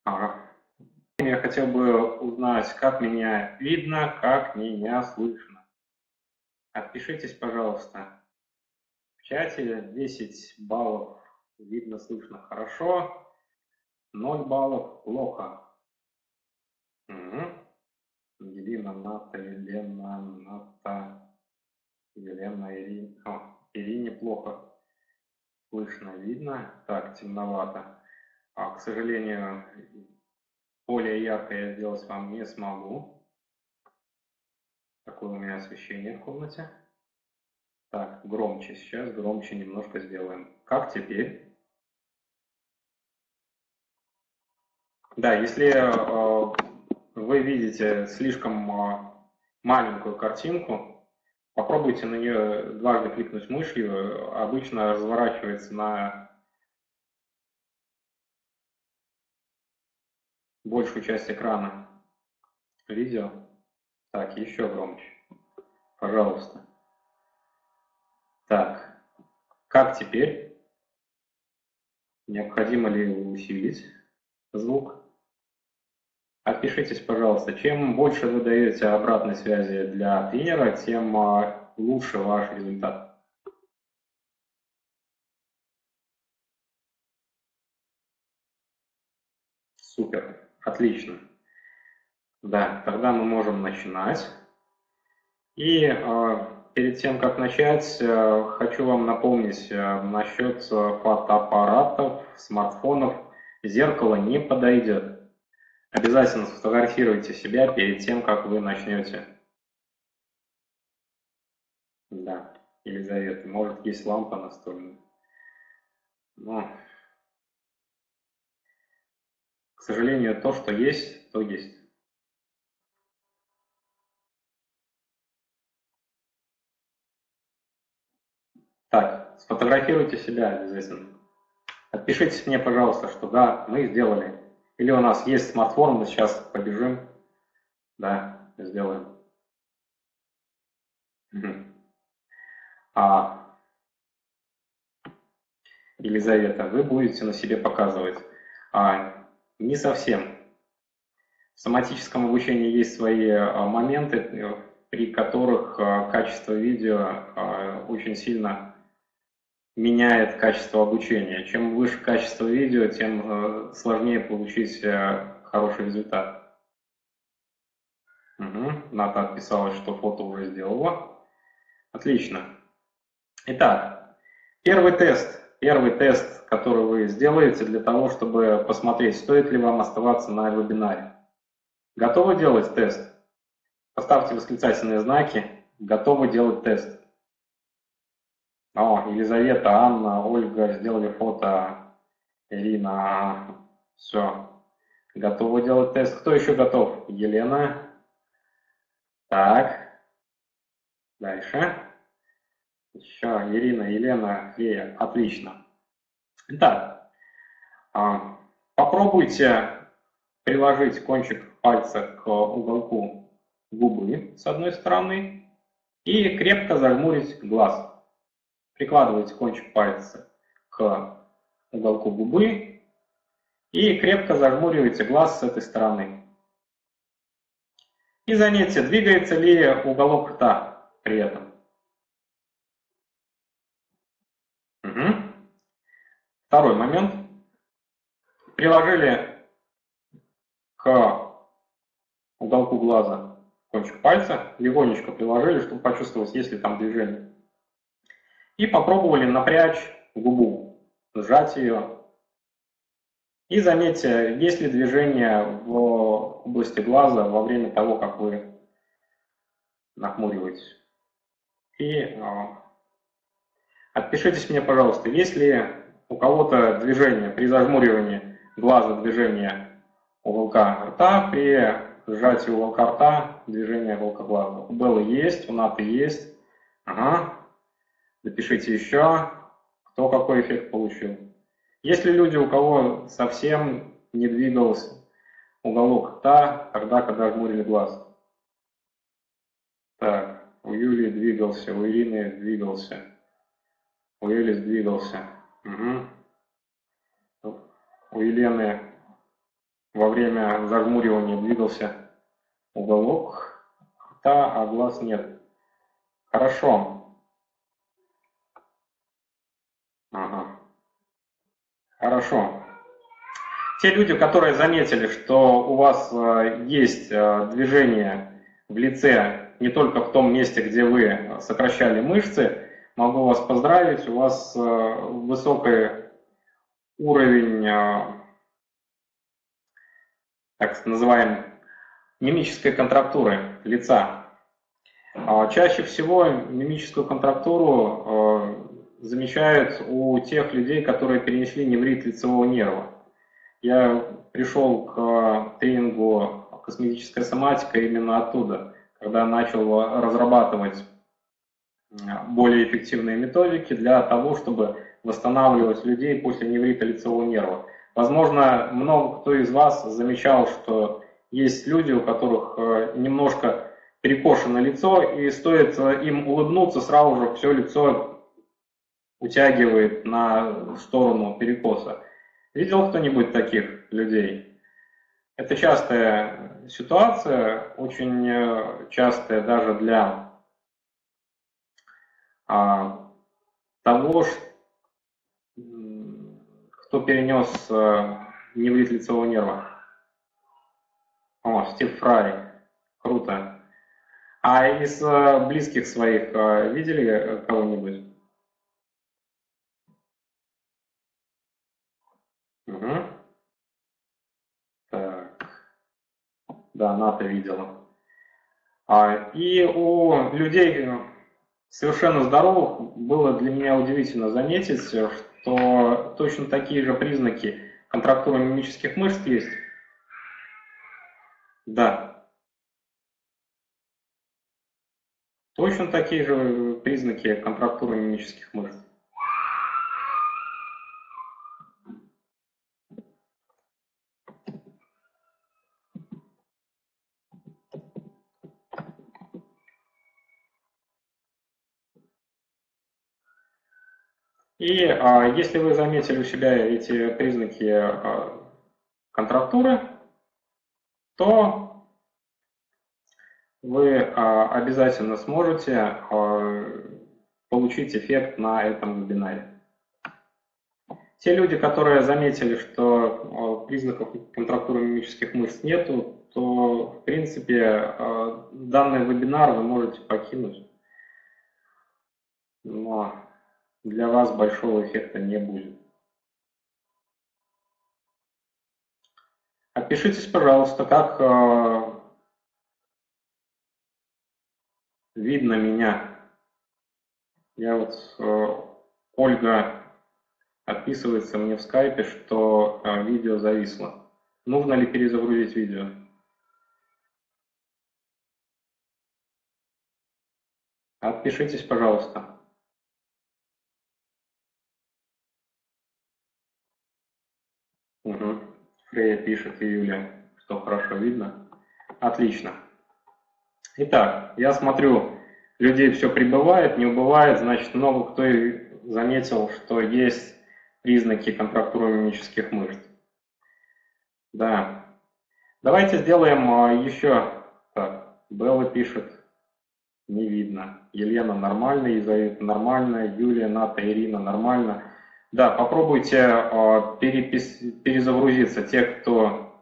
Ага. Я хотел бы узнать, как меня видно, как меня слышно. Отпишитесь, пожалуйста, в чате. 10 баллов видно, слышно хорошо, 0 баллов плохо. Угу. Елена, Ната, Елена, Ната, Елена, Ирина. Ирине плохо слышно, видно. Так, темновато. К сожалению, более ярко я сделать вам не смогу. Такое у меня освещение в комнате. Так, громче сейчас, громче немножко сделаем. Как теперь? Да, если вы видите слишком маленькую картинку, попробуйте на нее дважды кликнуть мышью. Обычно разворачивается на большую часть экрана видео. Так, еще громче, пожалуйста. Так, как теперь? Необходимо ли усилить звук? Отпишитесь, пожалуйста. Чем больше вы даете обратной связи для тренера, тем лучше ваш результат. Супер, отлично. Да, тогда мы можем начинать. И перед тем, как начать, хочу вам напомнить насчет фотоаппаратов, смартфонов. Зеркало не подойдет. Обязательно сфотографируйте себя перед тем, как вы начнете. Да, Елизавета, может, есть лампа настольная. Но, к сожалению, то, что есть, то есть. Так, сфотографируйте себя обязательно. Отпишитесь мне, пожалуйста, что да, мы сделали. Или у нас есть смартфон, мы сейчас побежим. Да, сделаем. А, Елизавета, вы будете на себе показывать. Не совсем. В соматическом обучении есть свои моменты, при которых качество видео очень сильно меняет качество обучения. Чем выше качество видео, тем сложнее получить хороший результат. Угу. Ната отписалась, что фото уже сделала. Отлично. Итак, первый тест, который вы сделаете для того, чтобы посмотреть, стоит ли вам оставаться на вебинаре. Готовы делать тест? Поставьте восклицательные знаки. Готовы делать тест. Елизавета, Анна, Ольга сделали фото. Ирина, все. Готовы делать тест. Кто еще готов? Елена. Так, дальше. Еще Ирина, Елена, Лея. Отлично. Итак, попробуйте приложить кончик пальца к уголку губы с одной стороны и крепко зажмурить глаз. Прикладывайте кончик пальца к уголку губы и крепко зажмуривайте глаз с этой стороны. И заметьте, двигается ли уголок рта при этом. Угу. Второй момент. Приложили к уголку глаза кончик пальца, легонечко приложили, чтобы почувствовать, есть ли там движение. И попробовали напрячь губу, сжать ее. И заметьте, есть ли движение в области глаза во время того, как вы нахмуриваетесь. И отпишитесь мне, пожалуйста, есть ли у кого-то движение при зажмуривании глаза, движение уголка рта, при сжатии уголка рта, движение уголка глаза. У Беллы есть, у Наты есть. Ага. Напишите еще, кто какой эффект получил. Есть ли люди, у кого совсем не двигался уголок рта, тогда, когда жмурили глаз? Так, у Юлии двигался, у Ирины двигался, у Эли двигался. Угу. У Елены во время зажмуривания двигался уголок рта, а глаз нет. Хорошо. Ага. Хорошо. Те люди, которые заметили, что у вас есть движение в лице не только в том месте, где вы сокращали мышцы, могу вас поздравить, у вас высокий уровень, так называемой, мимической контрактуры лица. Чаще всего мимическую контрактуру замечают у тех людей, которые перенесли неврит лицевого нерва. Я пришел к тренингу «Косметическая соматика» именно оттуда, когда начал разрабатывать более эффективные методики для того, чтобы восстанавливать людей после неврита лицевого нерва. Возможно, много кто из вас замечал, что есть люди, у которых немножко перекошено лицо, и стоит им улыбнуться, сразу же все лицо утягивает на сторону перекоса. Видел кто-нибудь таких людей? Это частая ситуация, очень частая даже для того, кто перенес неврит лицевого нерва. О, Стив Фрай. Круто. А из близких своих видели кого-нибудь? Угу. Так. Да, Ната видела. И у людей совершенно здоровых было для меня удивительно заметить, что точно такие же признаки контрактуры мимических мышц есть. Да, точно такие же признаки контрактуры мимических мышц. И если вы заметили у себя эти признаки контрактуры, то вы обязательно сможете получить эффект на этом вебинаре. Те люди, которые заметили, что признаков контрактуры мимических мышц нету, то, в принципе, данный вебинар вы можете покинуть. Но для вас большого эффекта не будет. Отпишитесь, пожалуйста, как видно меня. Я вот, Ольга отписывается мне в скайпе, что видео зависло. Нужно ли перезагрузить видео? Отпишитесь, пожалуйста. Угу. Фрея пишет, и Юля, что хорошо видно. Отлично. Итак, я смотрю, людей все прибывает, не убывает, значит, много кто и заметил, что есть признаки контрактуры мимических мышц. Да. Давайте сделаем еще. Так, Белла пишет, не видно. Елена нормально, Елизавета нормально, Юлия, Ната, Ирина нормально. Да, попробуйте перезагрузиться. Те, кто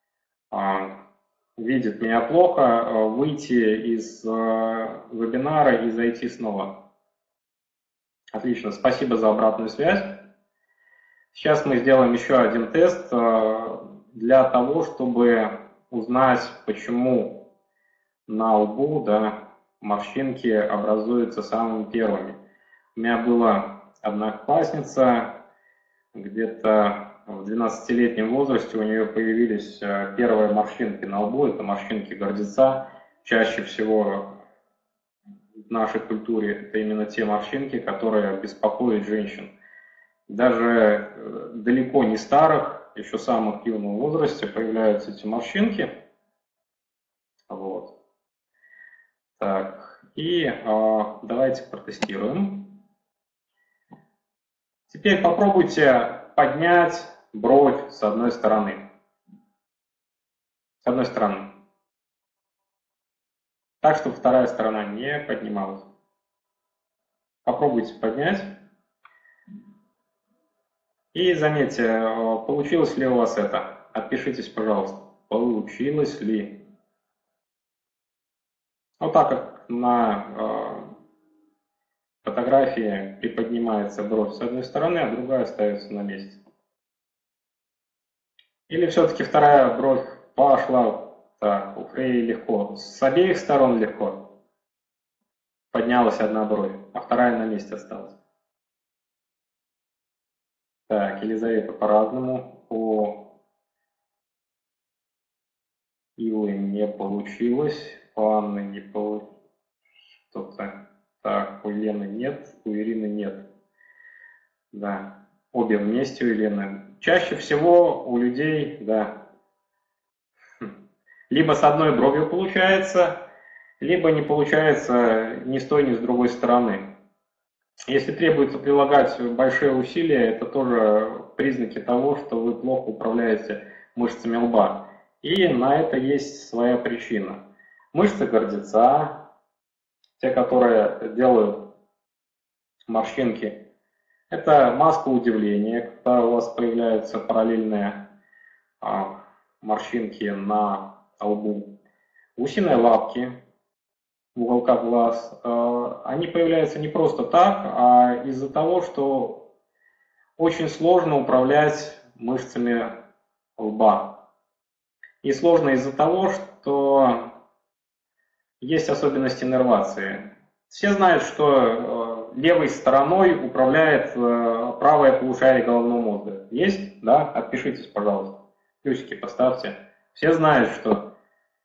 видит меня плохо, выйти из вебинара и зайти снова. Отлично, спасибо за обратную связь. Сейчас мы сделаем еще один тест для того, чтобы узнать, почему на лбу, да, морщинки образуются самыми первыми. У меня была одноклассница, где-то в 12-летнем возрасте у нее появились первые морщинки на лбу, это морщинки гордеца. Чаще всего в нашей культуре это именно те морщинки, которые беспокоят женщин. Даже далеко не старых, еще в самых юном возрасте появляются эти морщинки. Вот. Так, и давайте протестируем. Теперь попробуйте поднять бровь с одной стороны. с одной стороны. Так, чтобы вторая сторона не поднималась. Попробуйте поднять. И заметьте, получилось ли у вас это. Отпишитесь, пожалуйста. Получилось ли? Вот так как на фотографии приподнимается бровь с одной стороны, а другая остается на месте. Или все-таки вторая бровь пошла так, у Фреи легко. С обеих сторон легко. Поднялась одна бровь, а вторая на месте осталась. Так, Елизавета по-разному. У Илы не получилось. У Анны не получилось. Что-то. Так, у Елены нет, у Ирины нет. Да, обе вместе у Елены. Чаще всего у людей, да, либо с одной бровью получается, либо не получается ни с той, ни с другой стороны. Если требуется прилагать большие усилия, это тоже признаки того, что вы плохо управляете мышцами лба. И на это есть своя причина. Мышцы гордеца, те, которые делают морщинки, это маска удивления, когда у вас появляются параллельные морщинки на лбу. Гусиные лапки в уголках глаз, они появляются не просто так, а из-за того, что очень сложно управлять мышцами лба. И сложно из-за того, что есть особенности иннервации. Все знают, что левой стороной управляет правое полушарие головного мозга. Есть? Да? Отпишитесь, пожалуйста. Плюсики поставьте. Все знают, что...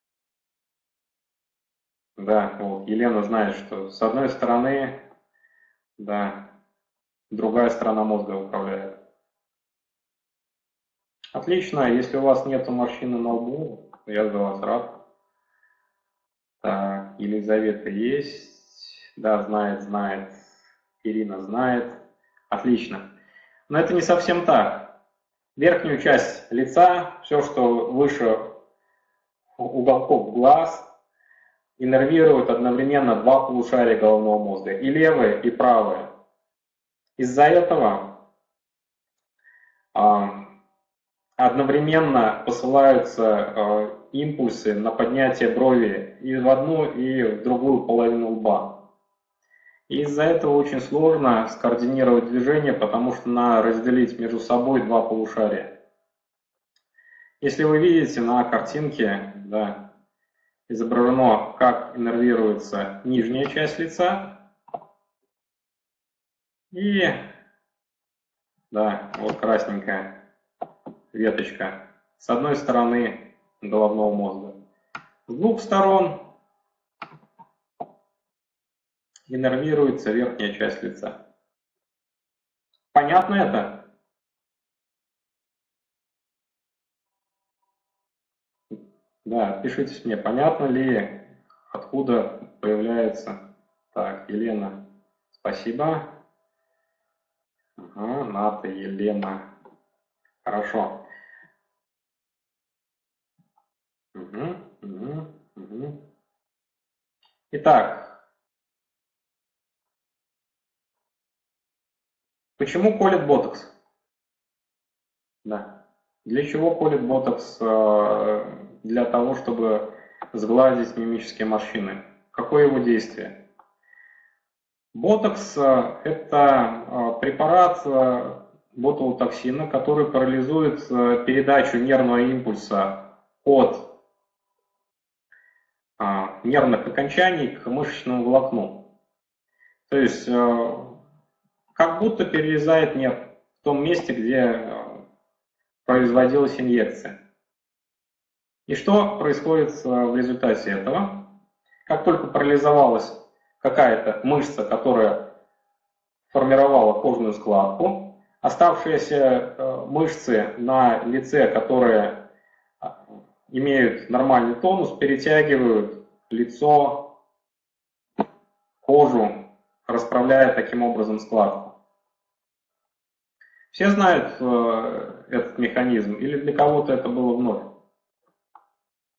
Да, вот, Елена знает, что с одной стороны, да, другая сторона мозга управляет. Отлично, если у вас нет морщины на лбу, я за вас рад. Так, Елизавета есть. Да, знает. Ирина знает. Отлично. Но это не совсем так. Верхнюю часть лица, все, что выше уголков глаз, иннервирует одновременно два полушария головного мозга, и левое, и правое. Из-за этого одновременно посылаются импульсы на поднятие брови и в одну, и в другую половину лба. И из-за этого очень сложно скоординировать движение, потому что надо разделить между собой два полушария. Если вы видите на картинке, да, изображено, как иннервируется нижняя часть лица, и, да, вот красненькая веточка с одной стороны головного мозга. С двух сторон иннервируется верхняя часть лица. Понятно это? Да, пишите мне, понятно ли, откуда появляется... Так, Елена, спасибо. Ага, Ната, Елена. Хорошо. Угу. Итак, почему колет ботокс? Да. Для чего колет ботокс? Для того, чтобы сгладить мимические морщины. Какое его действие? Ботокс – это препарат ботулотоксина, который парализует передачу нервного импульса от нервных окончаний к мышечному волокну. То есть, как будто перерезает нерв в том месте, где производилась инъекция. И что происходит в результате этого? Как только парализовалась какая-то мышца, которая формировала кожную складку, оставшиеся мышцы на лице, которые имеют нормальный тонус, перетягивают лицо, кожу, расправляя таким образом складку. Все знают этот механизм или для кого-то это было вновь?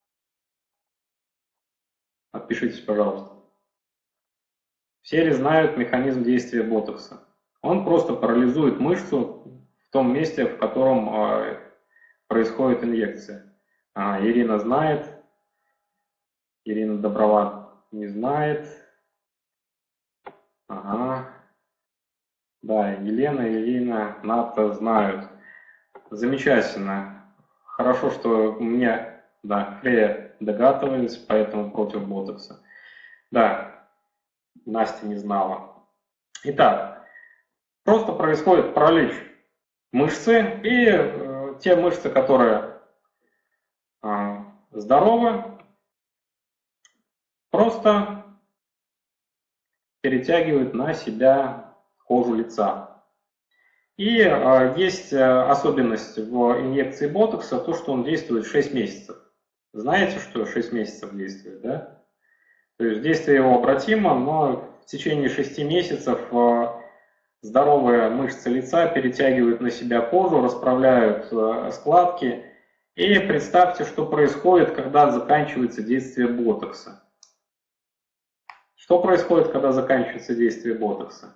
Отпишитесь, пожалуйста. Все ли знают механизм действия ботокса? Он просто парализует мышцу в том месте, в котором происходит инъекция. Ирина знает, Ирина Доброва не знает. Ага. Да, Елена, Ирина, Ната знают. Замечательно. Хорошо, что у меня, да, Фрея догадывались, поэтому против ботокса. Да, Настя не знала. Итак, просто происходит паралич мышцы, и те мышцы, которые здоровы, просто перетягивают на себя кожу лица. И есть особенность в инъекции ботокса, то, что он действует 6 месяцев. Знаете, что 6 месяцев действует, да? То есть действие его обратимо, но в течение 6 месяцев здоровые мышцы лица перетягивают на себя кожу, расправляют складки. И представьте, что происходит, когда заканчивается действие ботокса. Что происходит, когда заканчивается действие ботокса?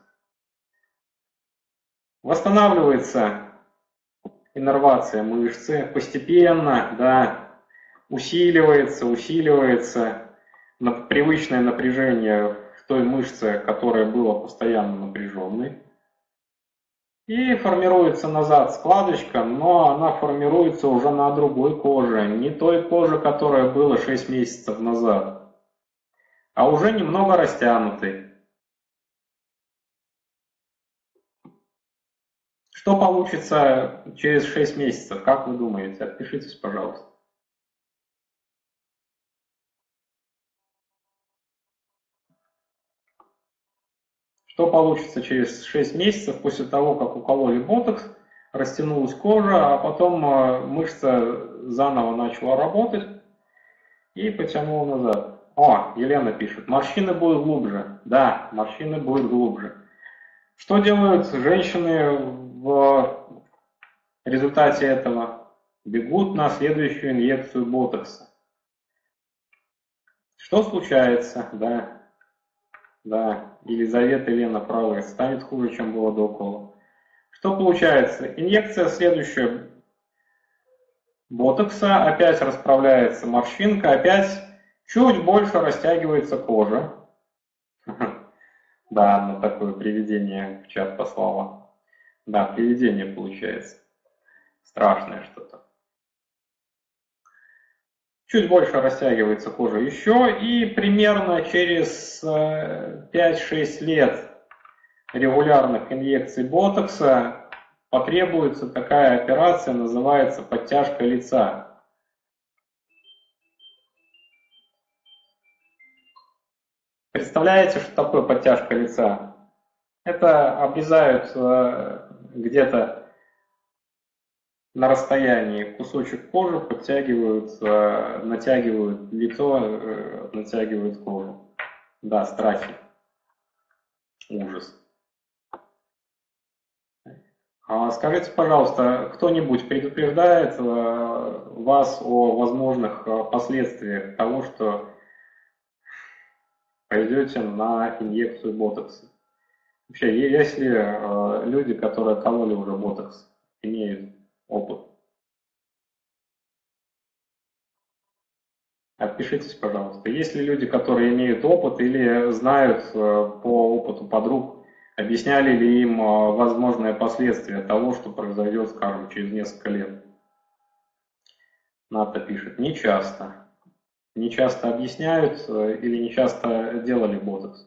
Восстанавливается иннервация мышцы постепенно, да, усиливается привычное напряжение в той мышце, которая была постоянно напряженной. И формируется назад складочка, но она формируется уже на другой коже, не той коже, которая была 6 месяцев назад, а уже немного растянутой. Что получится через 6 месяцев, как вы думаете? Отпишитесь, пожалуйста. Что получится через 6 месяцев после того, как укололи ботокс, растянулась кожа, а потом мышца заново начала работать и потянула назад. О, Елена пишет, морщины будут глубже. Да, морщины будут глубже. Что делают женщины в результате этого? Бегут на следующую инъекцию ботокса. Что случается? Да, Елизавета и Лена правы, станет хуже, чем было до укола. Что получается? Инъекция следующая ботокса, опять расправляется морщинка, опять чуть больше растягивается кожа. Да, на такое привидение в чат послала. Да, привидение получается. Страшное что-то. Чуть больше растягивается кожа еще, и примерно через 5-6 лет регулярных инъекций ботокса потребуется такая операция, называется подтяжка лица. Представляете, что такое подтяжка лица? Это обрезают где-то на расстоянии кусочек кожи, подтягивают, натягивают лицо, натягивают кожу. Да, страхи. Ужас. Скажите, пожалуйста, кто-нибудь предупреждает вас о возможных последствиях того, что пойдете на инъекцию ботокса? Вообще, есть ли люди, которые кололи уже ботокс, имеют опыт? Отпишитесь, пожалуйста. Есть ли люди, которые имеют опыт или знают по опыту подруг, объясняли ли им возможные последствия того, что произойдет, скажем, через несколько лет? Ната пишет, не часто. Не часто объясняют или не часто делали ботокс?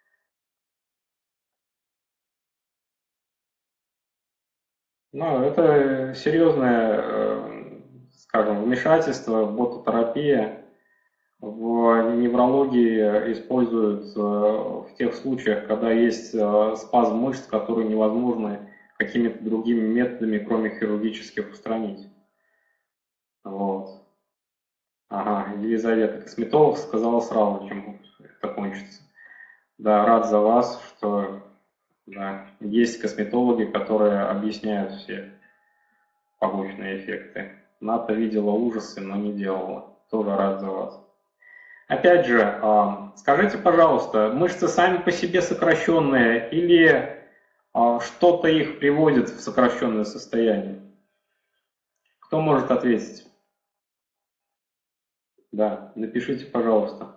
Ну, это серьезное, скажем, вмешательство, бототерапия. В неврологии используют в тех случаях, когда есть спазм мышц, которые невозможно какими-то другими методами, кроме хирургических, устранить. Вот. Ага, Елизавета, косметолог сказала сразу, чем это кончится. Да, рад за вас, что да, есть косметологи, которые объясняют все побочные эффекты. Ната видела ужасы, но не делала. Тоже рад за вас. Опять же, скажите, пожалуйста, мышцы сами по себе сокращенные или что-то их приводит в сокращенное состояние? Кто может ответить? Да, напишите, пожалуйста.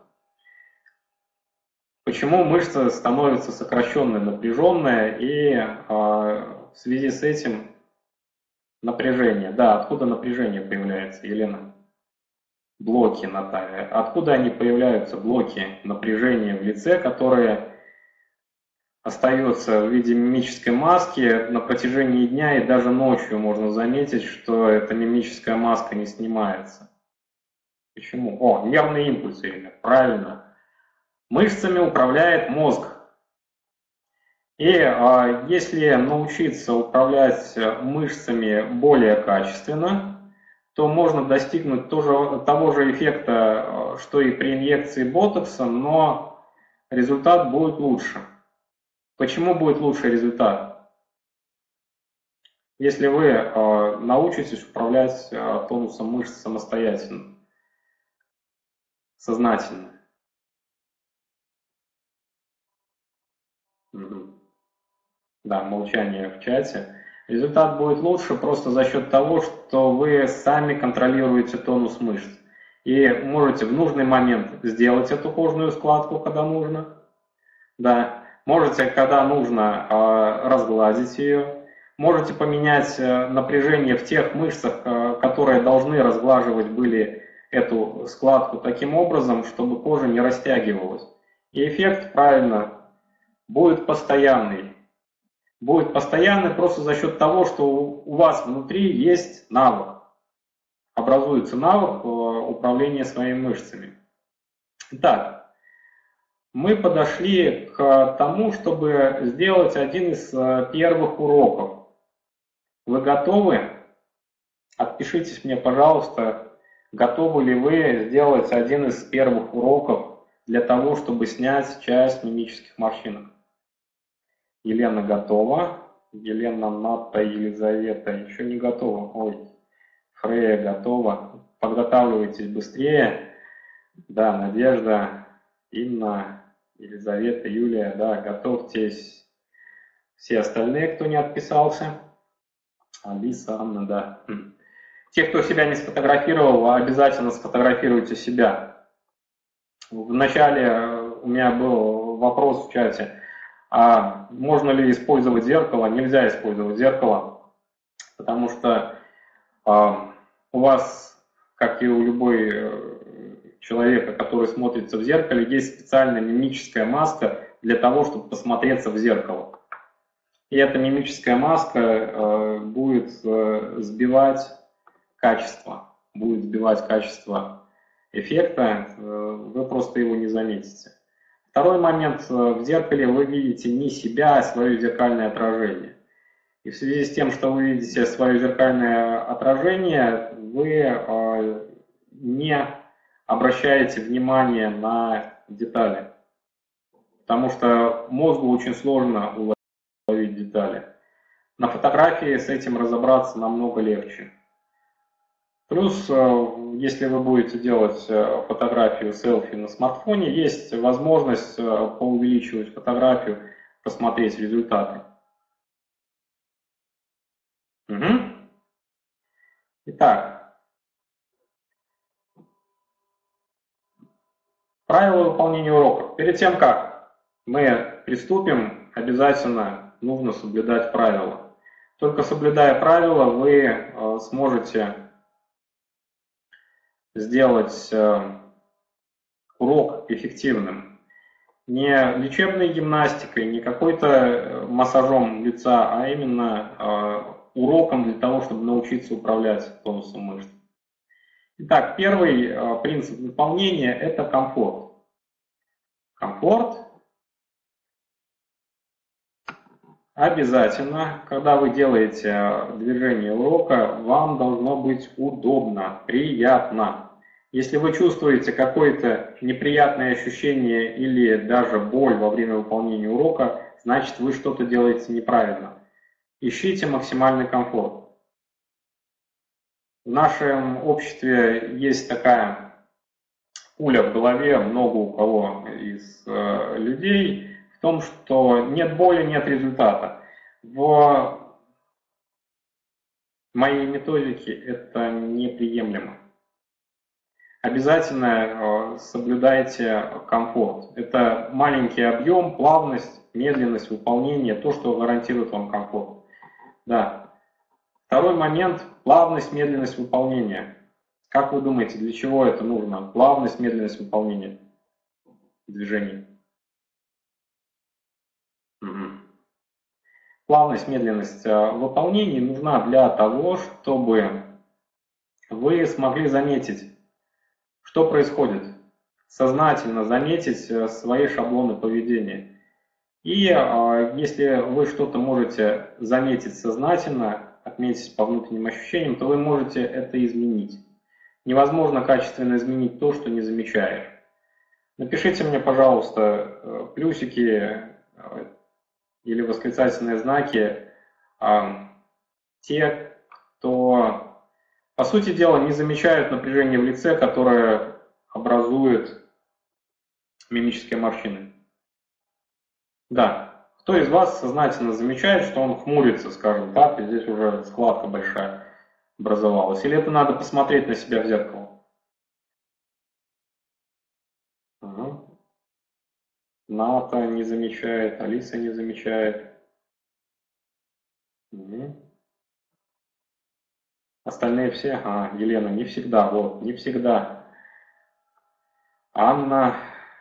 Почему мышца становится сокращенной, напряженная и в связи с этим напряжение? Да, откуда напряжение появляется, Елена? Блоки, Наталья. Откуда они появляются, блоки напряжения в лице, которые остаются в виде мимической маски на протяжении дня, и даже ночью можно заметить, что эта мимическая маска не снимается. Почему? О, нервные импульсы, Елена, правильно. Мышцами управляет мозг. И если научиться управлять мышцами более качественно, то можно достигнуть того же эффекта, что и при инъекции ботокса, но результат будет лучше. Почему будет лучший результат? Если вы научитесь управлять тонусом мышц самостоятельно, сознательно. Да, молчание в чате. Результат будет лучше просто за счет того, что вы сами контролируете тонус мышц. И можете в нужный момент сделать эту кожную складку, когда нужно. Да, можете, когда нужно, разгладить ее. Можете поменять напряжение в тех мышцах, которые должны разглаживать были эту складку таким образом, чтобы кожа не растягивалась. И эффект, правильно, будет постоянный. Будет постоянный просто за счет того, что у вас внутри есть навык. Образуется навык управления своими мышцами. Итак, мы подошли к тому, чтобы сделать один из первых уроков. Вы готовы? Отпишитесь мне, пожалуйста, готовы ли вы сделать один из первых уроков для того, чтобы снять часть мимических морщинок. Елена готова. Елена, Ната, Елизавета еще не готова. Ой, Фрея готова. Подготавливайтесь быстрее. Да, Надежда, Инна, Елизавета, Юлия, да, готовьтесь. Все остальные, кто не отписался. Алиса, Анна, да. Те, кто себя не сфотографировал, обязательно сфотографируйте себя. Вначале у меня был вопрос в чате. А можно ли использовать зеркало? Нельзя использовать зеркало, потому что у вас, как и у любой человека, который смотрится в зеркале, есть специальная мимическая маска для того, чтобы посмотреться в зеркало. И эта мимическая маска будет сбивать качество, эффекта, вы просто его не заметите. Второй момент, в зеркале вы видите не себя, а свое зеркальное отражение. И в связи с тем, что вы видите свое зеркальное отражение, вы не обращаете внимания на детали. Потому что мозгу очень сложно уловить детали. На фотографии с этим разобраться намного легче. Плюс, если вы будете делать фотографию селфи на смартфоне, есть возможность поувеличивать фотографию, посмотреть результаты. Угу. Итак, правила выполнения уроков. Перед тем, как мы приступим, обязательно нужно соблюдать правила. Только соблюдая правила, вы сможете сделать урок эффективным. Не лечебной гимнастикой, не какой-то массажом лица, а именно уроком для того, чтобы научиться управлять тонусом мышц. Итак, первый принцип выполнения – это комфорт. Комфорт обязательно, когда вы делаете движение урока, вам должно быть удобно, приятно. Если вы чувствуете какое-то неприятное ощущение или даже боль во время выполнения урока, значит вы что-то делаете неправильно. Ищите максимальный комфорт. В нашем обществе есть такая пуля в голове много у кого из людей в том, что нет боли, нет результата. В моей методике это неприемлемо. Обязательно соблюдайте комфорт. Это маленький объем, плавность, медленность выполнения, то, что гарантирует вам комфорт. Да. Второй момент – плавность, медленность выполнения. Как вы думаете, для чего это нужно? Плавность, медленность выполнения движений. Угу. Плавность, медленность выполнения нужна для того, чтобы вы смогли заметить, что происходит. Сознательно заметить свои шаблоны поведения. И если вы что-то можете заметить сознательно, отметить по внутренним ощущениям, то вы можете это изменить. Невозможно качественно изменить то, что не замечаешь. Напишите мне, пожалуйста, плюсики или восклицательные знаки те, кто, по сути дела, не замечают напряжение в лице, которое образует мимические морщины. Да. Кто из вас сознательно замечает, что он хмурится, скажем так, и здесь уже складка большая образовалась? Или это надо посмотреть на себя в зеркало? Угу. Ната не замечает, Алиса не замечает. Угу. Остальные все? Елена, не всегда, вот, не всегда. Анна,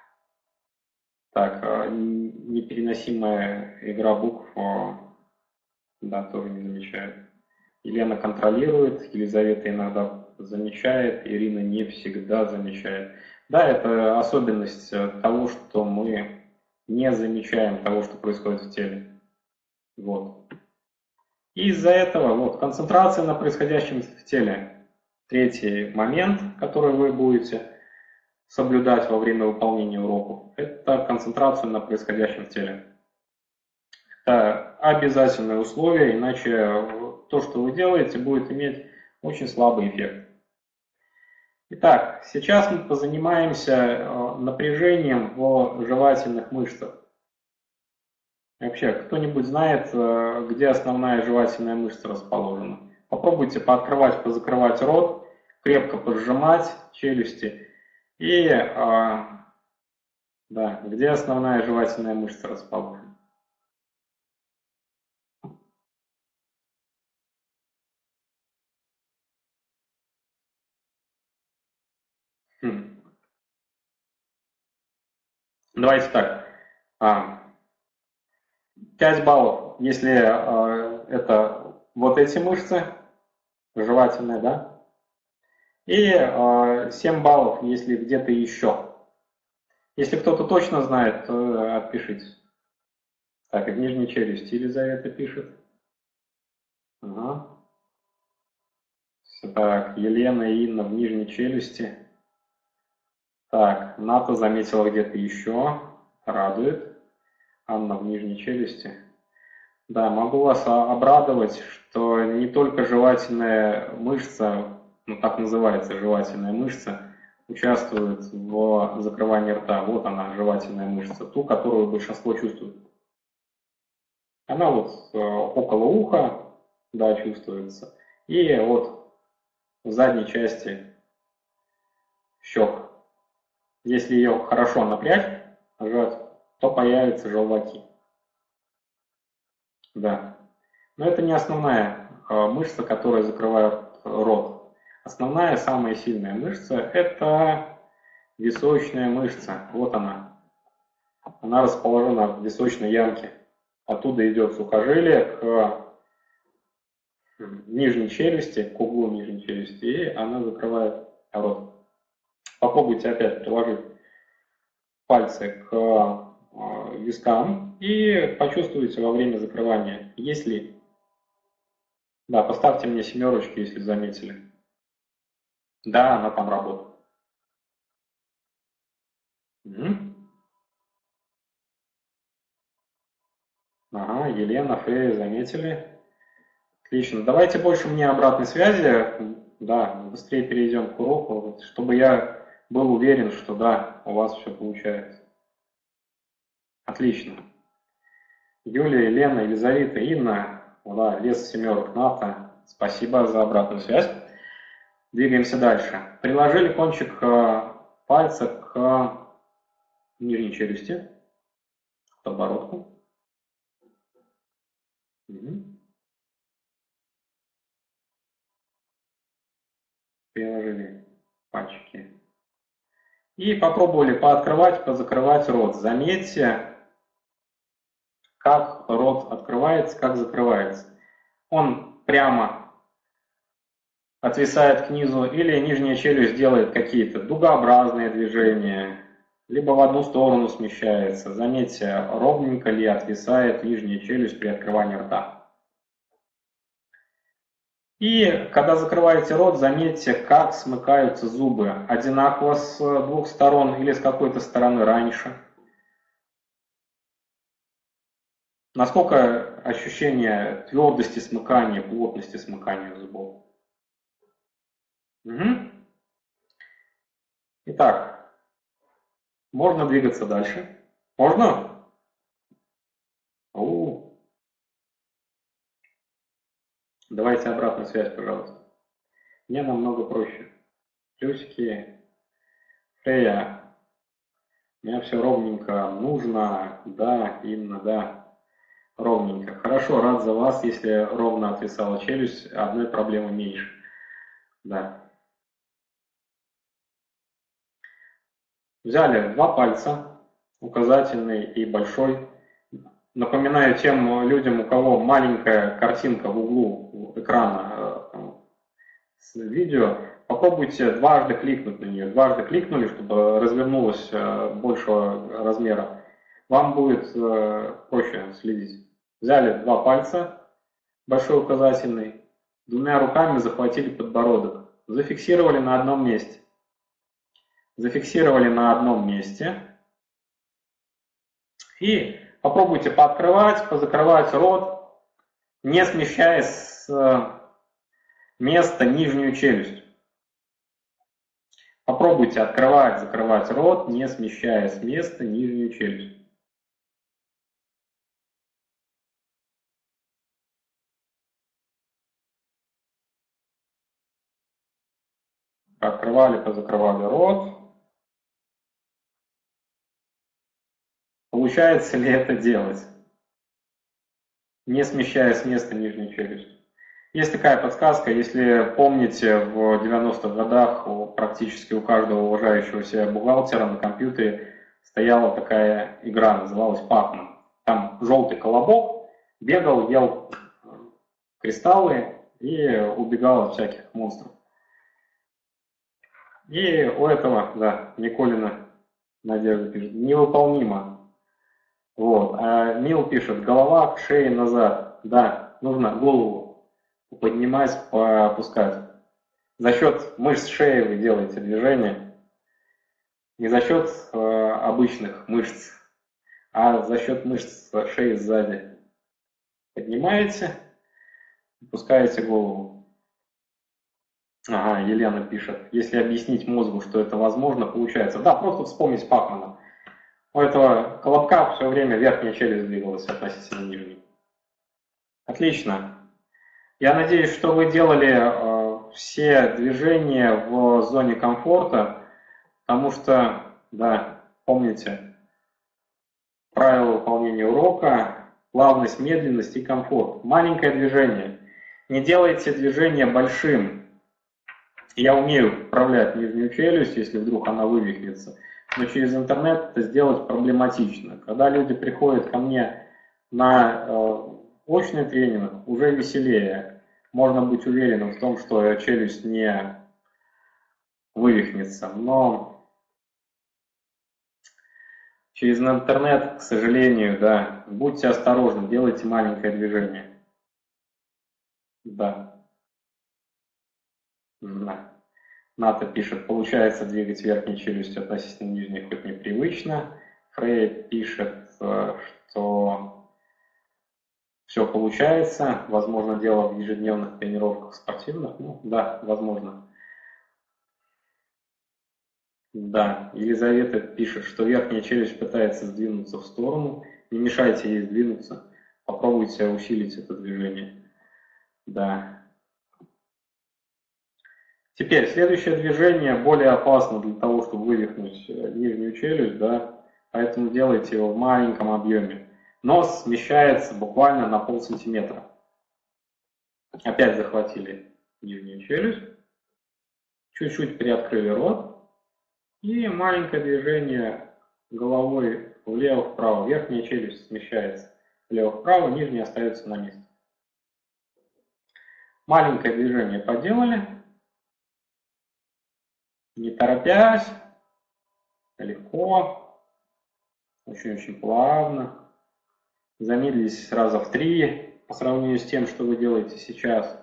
так, непереносимая игра букв, да, тоже не замечает. Елена контролирует, Елизавета иногда замечает, Ирина не всегда замечает. Да, это особенность того, что мы не замечаем того, что происходит в теле. Вот. И из-за этого вот, концентрация на происходящем в теле. Третий момент, который вы будете соблюдать во время выполнения уроков, это концентрация на происходящем в теле. Это обязательное условие, иначе то, что вы делаете, будет иметь очень слабый эффект. Итак, сейчас мы позанимаемся напряжением в жевательных мышцах. Вообще, кто-нибудь знает, где основная жевательная мышца расположена? Попробуйте пооткрывать, позакрывать рот, крепко поджимать челюсти. И, да, где основная жевательная мышца расположена? Давайте так. 5 баллов, если это вот эти мышцы, жевательные, да? И 7 баллов, если где-то еще. Если кто-то точно знает, то отпишитесь. Так, в нижней челюсти Елизавета пишет. Ага. Так, Елена и Инна в нижней челюсти. Так, Ната заметила где-то еще. Радует. Анна в нижней челюсти. Да, могу вас обрадовать, что не только жевательная мышца, ну так называется жевательная мышца, участвует в закрывании рта. Вот она, жевательная мышца, ту, которую большинство чувствует. Она вот около уха, да, чувствуется. И вот в задней части щек. Если ее хорошо напрячь, нажать, то появятся желваки. Да. Но это не основная мышца, которая закрывает рот. Основная, самая сильная мышца – это височная мышца. Вот она. Она расположена в височной ямке. Оттуда идет сухожилие к нижней челюсти, к углу нижней челюсти, и она закрывает рот. Попробуйте опять приложить пальцы к вискам и почувствуйте во время закрывания, если... Да, поставьте мне семерочки, если заметили. Да, она там работает. Угу. Ага, Елена, Фея, заметили. Отлично. Давайте больше мне обратной связи. Да, быстрее перейдем к уроку, чтобы я был уверен, что да, у вас все получается. Отлично. Юлия, Елена, Елизавета, Инна, да, вес семерок НАТО. Спасибо за обратную связь. Двигаемся дальше. Приложили кончик пальца к нижней челюсти, к подбородку. Угу. Приложили пальчики. И попробовали пооткрывать, позакрывать рот. Заметьте, как рот открывается, как закрывается. Он прямо отвисает к низу, или нижняя челюсть делает какие-то дугообразные движения, либо в одну сторону смещается. Заметьте, ровненько ли отвисает нижняя челюсть при открывании рта. И когда закрываете рот, заметьте, как смыкаются зубы. Одинаково с двух сторон или с какой-то стороны раньше. Насколько ощущение твердости смыкания, плотности смыкания зубов. Угу. Итак, можно двигаться дальше. Можно? Давайте обратную связь, пожалуйста. Мне намного проще. Плюсики. Фрея. У меня все ровненько. Нужно. Да, именно, да. Ровненько. Хорошо, рад за вас, если ровно отвисала челюсть. Одной проблемы меньше. Да. Взяли два пальца, указательный и большой. Напоминаю тем людям, у кого маленькая картинка в углу экрана с видео, попробуйте дважды кликнуть на нее. Дважды кликнули, чтобы развернулась большего размера. Вам будет проще следить. Взяли два пальца, большой указательный, двумя руками захватили подбородок. Зафиксировали на одном месте. Зафиксировали на одном месте. И попробуйте пооткрывать, позакрывать рот, не смещая с места нижнюю челюсть. Попробуйте открывать, закрывать рот, не смещая с места нижнюю челюсть. Открывали, позакрывали рот. Получается ли это делать, не смещая с места нижнюю челюсть? Есть такая подсказка, если помните, в 90-х годах практически у каждого уважающего себя бухгалтера на компьютере стояла такая игра, называлась Pac-Man. Там желтый колобок бегал, ел кристаллы и убегал от всяких монстров. И у этого, да, Николина Надежда пишет, невыполнимо. Вот. А Мил пишет, голова к шее назад. Да, нужно голову поднимать, опускать. За счет мышц шеи вы делаете движение. Не за счет обычных мышц, а за счет мышц шеи сзади. Поднимаете, опускаете голову. Ага, Елена пишет, если объяснить мозгу, что это возможно, получается. Да, просто вспомнить Пакмана. У этого колобка все время верхняя челюсть двигалась относительно нижней. Отлично. Я надеюсь, что вы делали все движения в зоне комфорта, потому что, да, помните, правила выполнения урока, плавность, медленность и комфорт. Маленькое движение. Не делайте движение большим. Я умею управлять нижнюю челюсть, если вдруг она вывихнется, но через интернет это сделать проблематично. Когда люди приходят ко мне на очный тренинг, уже веселее. Можно быть уверенным в том, что челюсть не вывихнется. Но через интернет, к сожалению, да, будьте осторожны, делайте маленькое движение. Да. Да. Ната пишет, получается двигать верхней челюстью относительно нижней, хоть непривычно. Фрей пишет, что все получается. Возможно, дело в ежедневных тренировках спортивных. Ну, да, возможно. Да, Елизавета пишет, что верхняя челюсть пытается сдвинуться в сторону. Не мешайте ей сдвинуться. Попробуйте усилить это движение. Да. Теперь, следующее движение более опасно для того, чтобы вывихнуть нижнюю челюсть, да, поэтому делайте его в маленьком объеме. Нос смещается буквально на полсантиметра. Опять захватили нижнюю челюсть, чуть-чуть приоткрыли рот и маленькое движение головой влево-вправо. Верхняя челюсть смещается влево-вправо, нижняя остается на месте. Маленькое движение поделали, не торопясь, легко, очень-очень плавно. Замедлились раза в 3 по сравнению с тем, что вы делаете сейчас.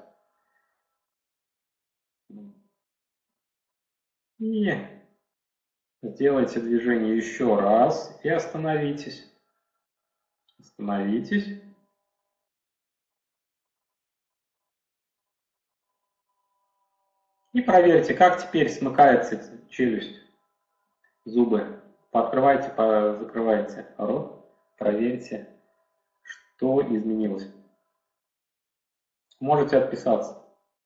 И сделайте движение еще раз и остановитесь. Остановитесь. И проверьте, как теперь смыкается челюсть, зубы. Пооткрывайте, закрывайте рот. Проверьте, что изменилось. Можете отписаться.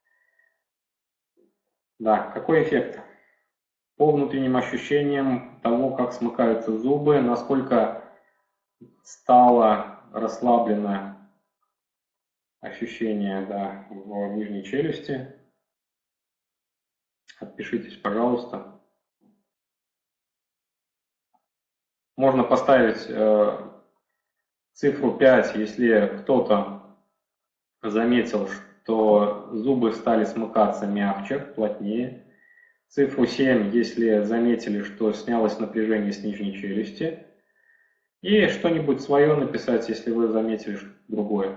Да, какой эффект? По внутренним ощущениям того, как смыкаются зубы, насколько стало расслаблено ощущение, да, в нижней челюсти. Отпишитесь, пожалуйста. Можно поставить цифру 5, если кто-то заметил, что зубы стали смыкаться мягче, плотнее. Цифру 7, если заметили, что снялось напряжение с нижней челюсти. И что-нибудь свое написать, если вы заметили другое.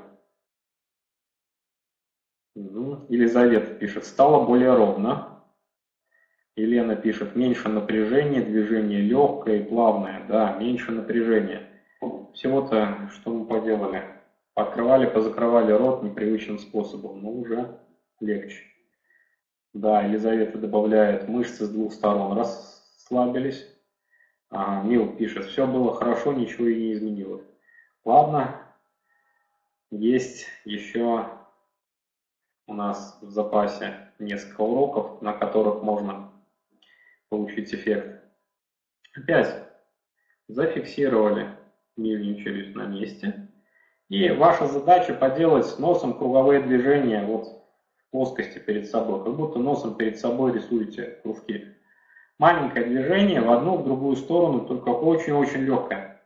Елизавета пишет, стало более ровно. Елена пишет, меньше напряжения, движение легкое и плавное. Да, меньше напряжения. Всего-то, что мы поделали. Открывали, позакрывали рот непривычным способом, но уже легче. Да, Елизавета добавляет, мышцы с двух сторон расслабились. Мил пишет, все было хорошо, ничего и не изменилось. Ладно, есть еще у нас в запасе несколько уроков, на которых можно получить эффект. Опять зафиксировали нижнюю челюсть на месте. И ваша задача поделать с носом круговые движения вот в плоскости перед собой, как будто носом перед собой рисуете кружки. Маленькое движение в одну, в другую сторону, только очень-очень легкое.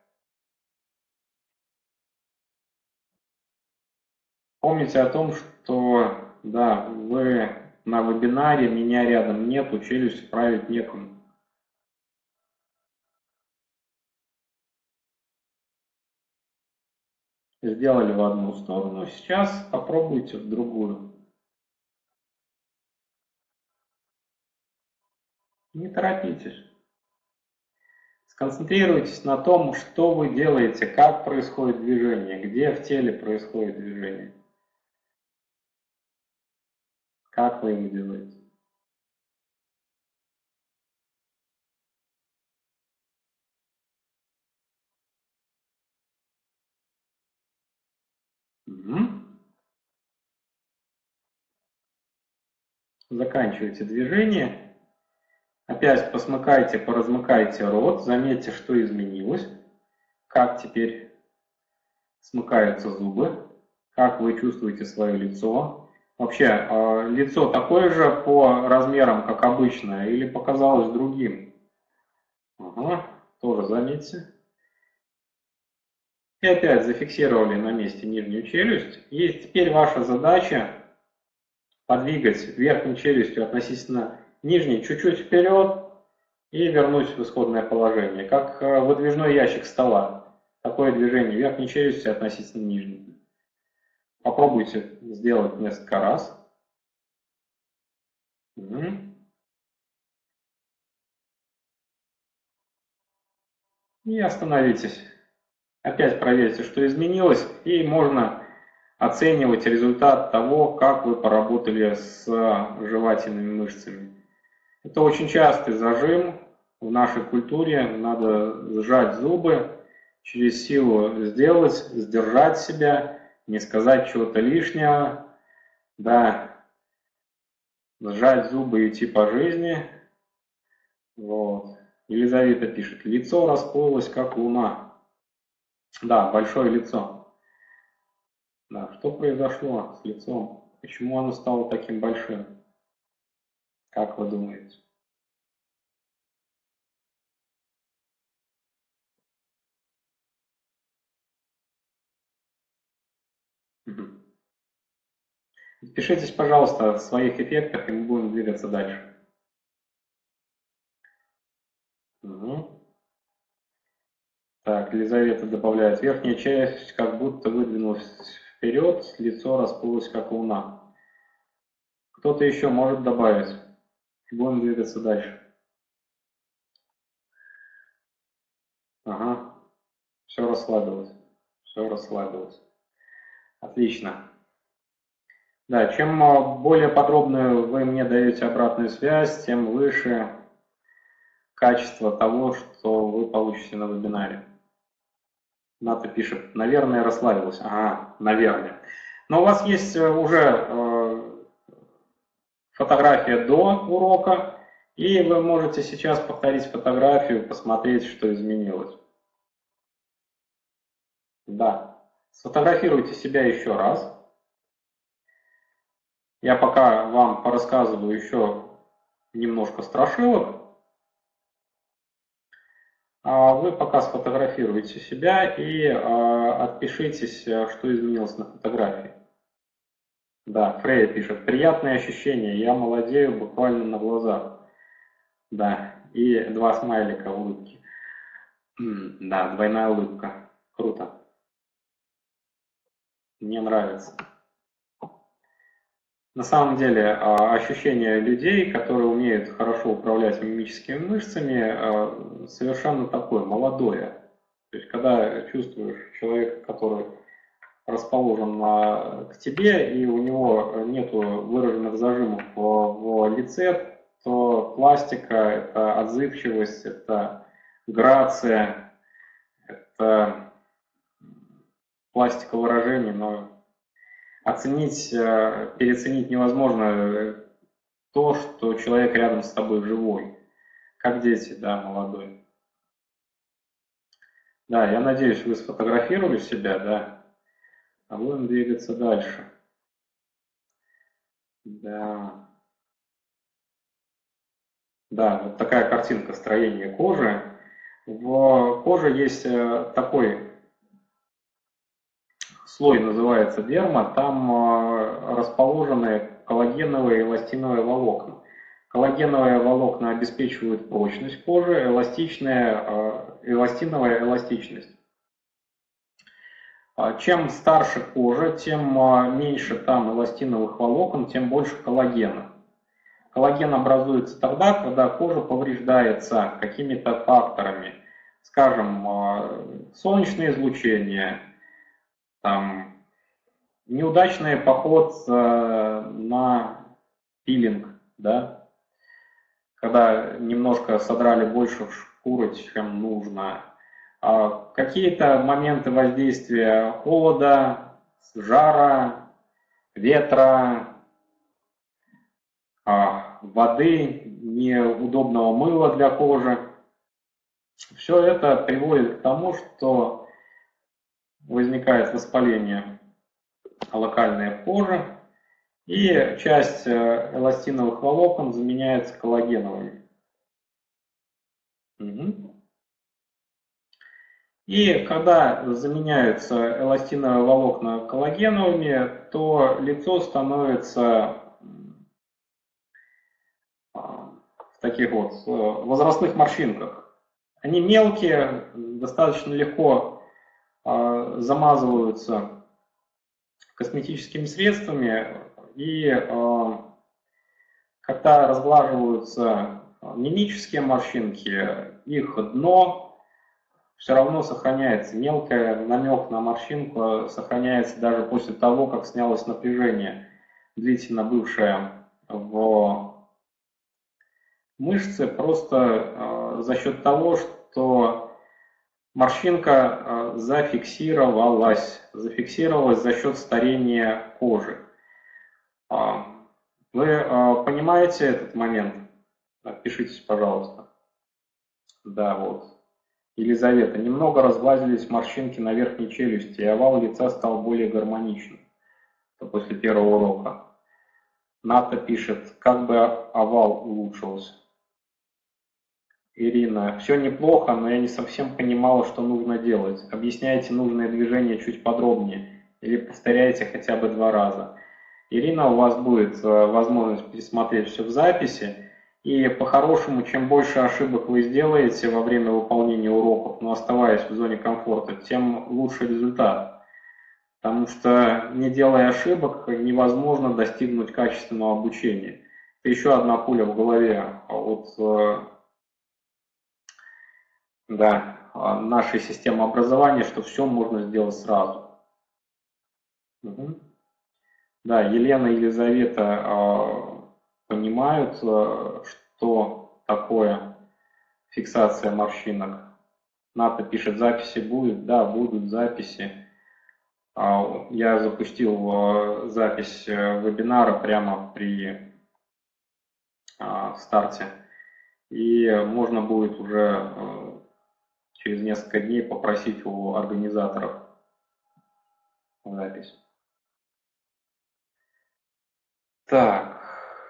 Помните о том, что да, вы на вебинаре, меня рядом нету, челюсть вправить некому. Сделали в одну сторону, сейчас попробуйте в другую. Не торопитесь. Сконцентрируйтесь на том, что вы делаете, как происходит движение, где в теле происходит движение. Как вы его делаете. Заканчивайте движение. Опять посмыкайте, поразмыкайте рот. Заметьте, что изменилось. Как теперь смыкаются зубы. Как вы чувствуете свое лицо. Вообще, лицо такое же по размерам, как обычное, или показалось другим? Ага, тоже заметьте. И опять зафиксировали на месте нижнюю челюсть. И теперь ваша задача подвигать верхней челюстью относительно нижней чуть-чуть вперед и вернуть в исходное положение. Как выдвижной ящик стола. Такое движение верхней челюсти относительно нижней. Попробуйте сделать несколько раз. И остановитесь. Опять проверьте, что изменилось, и можно оценивать результат того, как вы поработали с жевательными мышцами. Это очень частый зажим, в нашей культуре надо сжать зубы, через силу сделать, сдержать себя, не сказать чего-то лишнего, да, сжать зубы и идти по жизни. Вот. Елизавета пишет, лицо расплылось, как луна. Да, большое лицо. Да, что произошло с лицом? Почему оно стало таким большим? Как вы думаете? Мгм. Пишитесь, пожалуйста, о своих эффектах, и мы будем двигаться дальше. Угу. Так, Елизавета добавляет, верхняя часть как будто выдвинулась вперед, лицо расплылось, как луна. Кто-то еще может добавить? Будем двигаться дальше. Ага, все расслабилось. Все расслабилось. Отлично. Да, чем более подробную вы мне даете обратную связь, тем выше качество того, что вы получите на вебинаре. Ната пишет, наверное, расслабилась. Ага, наверное. Но у вас есть уже фотография до урока, и вы можете сейчас повторить фотографию, посмотреть, что изменилось. Да, сфотографируйте себя еще раз. Я пока вам порассказываю еще немножко страшилок. А вы пока сфотографируйте себя и отпишитесь, что изменилось на фотографии. Да, Фрея пишет, приятные ощущения, я молодею буквально на глазах. Да, и два смайлика улыбки. Да, двойная улыбка. Круто. Мне нравится. На самом деле, ощущение людей, которые умеют хорошо управлять мимическими мышцами, совершенно такое, молодое. То есть, когда чувствуешь человека, который расположен к тебе, и у него нет выраженных зажимов в лице, то пластика, это отзывчивость, это грация, это пластика выражений, но оценить, переоценить невозможно то, что человек рядом с тобой живой, как дети, да, молодой. Да, я надеюсь, вы сфотографировали себя, да, а будем двигаться дальше. Да. Да, вот такая картинка строения кожи. В коже есть такой слой, называется дерма, там расположены коллагеновые и эластиновые волокна. Коллагеновые волокна обеспечивают прочность кожи, эластиновая эластичность. Чем старше кожа, тем меньше там эластиновых волокон, тем больше коллагена. Коллаген образуется тогда, когда кожа повреждается какими-то факторами, скажем, солнечное излучение, там, неудачный поход на пилинг, да, когда немножко содрали больше шкуры, чем нужно, какие-то моменты воздействия холода, жара, ветра, воды, неудобного мыла для кожи. Все это приводит к тому, что возникает воспаление локальное в коже, и часть эластиновых волокон заменяется коллагеновыми. Угу. И когда заменяются эластиновые волокна коллагеновыми, то лицо становится в таких вот возрастных морщинках. Они мелкие, достаточно легко замазываются косметическими средствами, и когда разглаживаются мимические морщинки, их дно все равно сохраняется. Мелкий намек на морщинку сохраняется даже после того, как снялось напряжение, длительно бывшее в мышце, просто за счет того, что морщинка зафиксировалась за счет старения кожи. Вы понимаете этот момент? Отпишитесь, пожалуйста. Да, вот. Елизавета. Немного разгладились морщинки на верхней челюсти, и овал лица стал более гармоничным. Это после первого урока. Ната пишет, как бы овал улучшился. Ирина. Все неплохо, но я не совсем понимала, что нужно делать. Объясняйте нужные движения чуть подробнее или повторяйте хотя бы 2 раза. Ирина, у вас будет возможность пересмотреть все в записи. И по-хорошему, чем больше ошибок вы сделаете во время выполнения уроков, но оставаясь в зоне комфорта, тем лучше результат. Потому что, не делая ошибок, невозможно достигнуть качественного обучения. Это еще одна пуля в голове от нашей системы образования, что все можно сделать сразу. Угу. Да, Елена и Елизавета понимают, что такое фиксация морщинок. Ната пишет, записи будет. Да, будут записи. Я запустил запись вебинара прямо при старте. И можно будет уже через несколько дней попросить у организаторов запись. Так.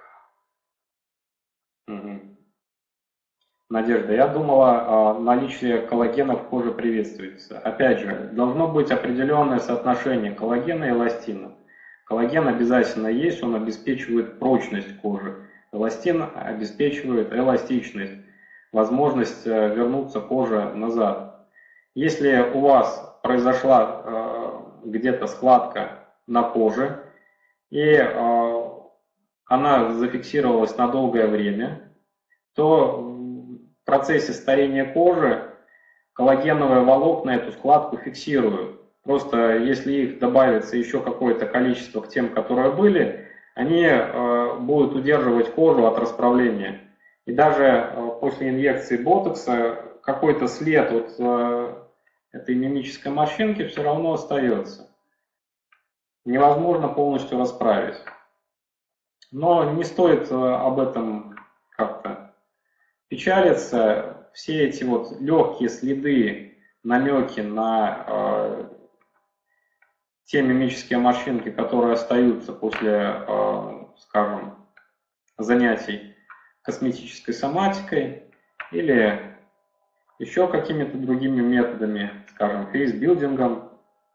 Угу. Надежда, я думала, наличие коллагена в коже приветствуется. Опять же, должно быть определенное соотношение коллагена и эластина. Коллаген обязательно есть, он обеспечивает прочность кожи. Эластин обеспечивает эластичность, возможность вернуться коже назад. Если у вас произошла где-то складка на коже, и она зафиксировалась на долгое время, то в процессе старения кожи коллагеновые волокна эту складку фиксируют. Просто если их добавится еще какое-то количество к тем, которые были, они будут удерживать кожу от расправления. И даже после инъекции ботокса какой-то след от этой мимической морщинки все равно остается. Невозможно полностью расправить. Но не стоит об этом как-то печалиться. Все эти вот легкие следы, намеки на те мимические морщинки, которые остаются после, скажем, занятий косметической соматикой или еще какими-то другими методами, скажем, фейсбилдингом,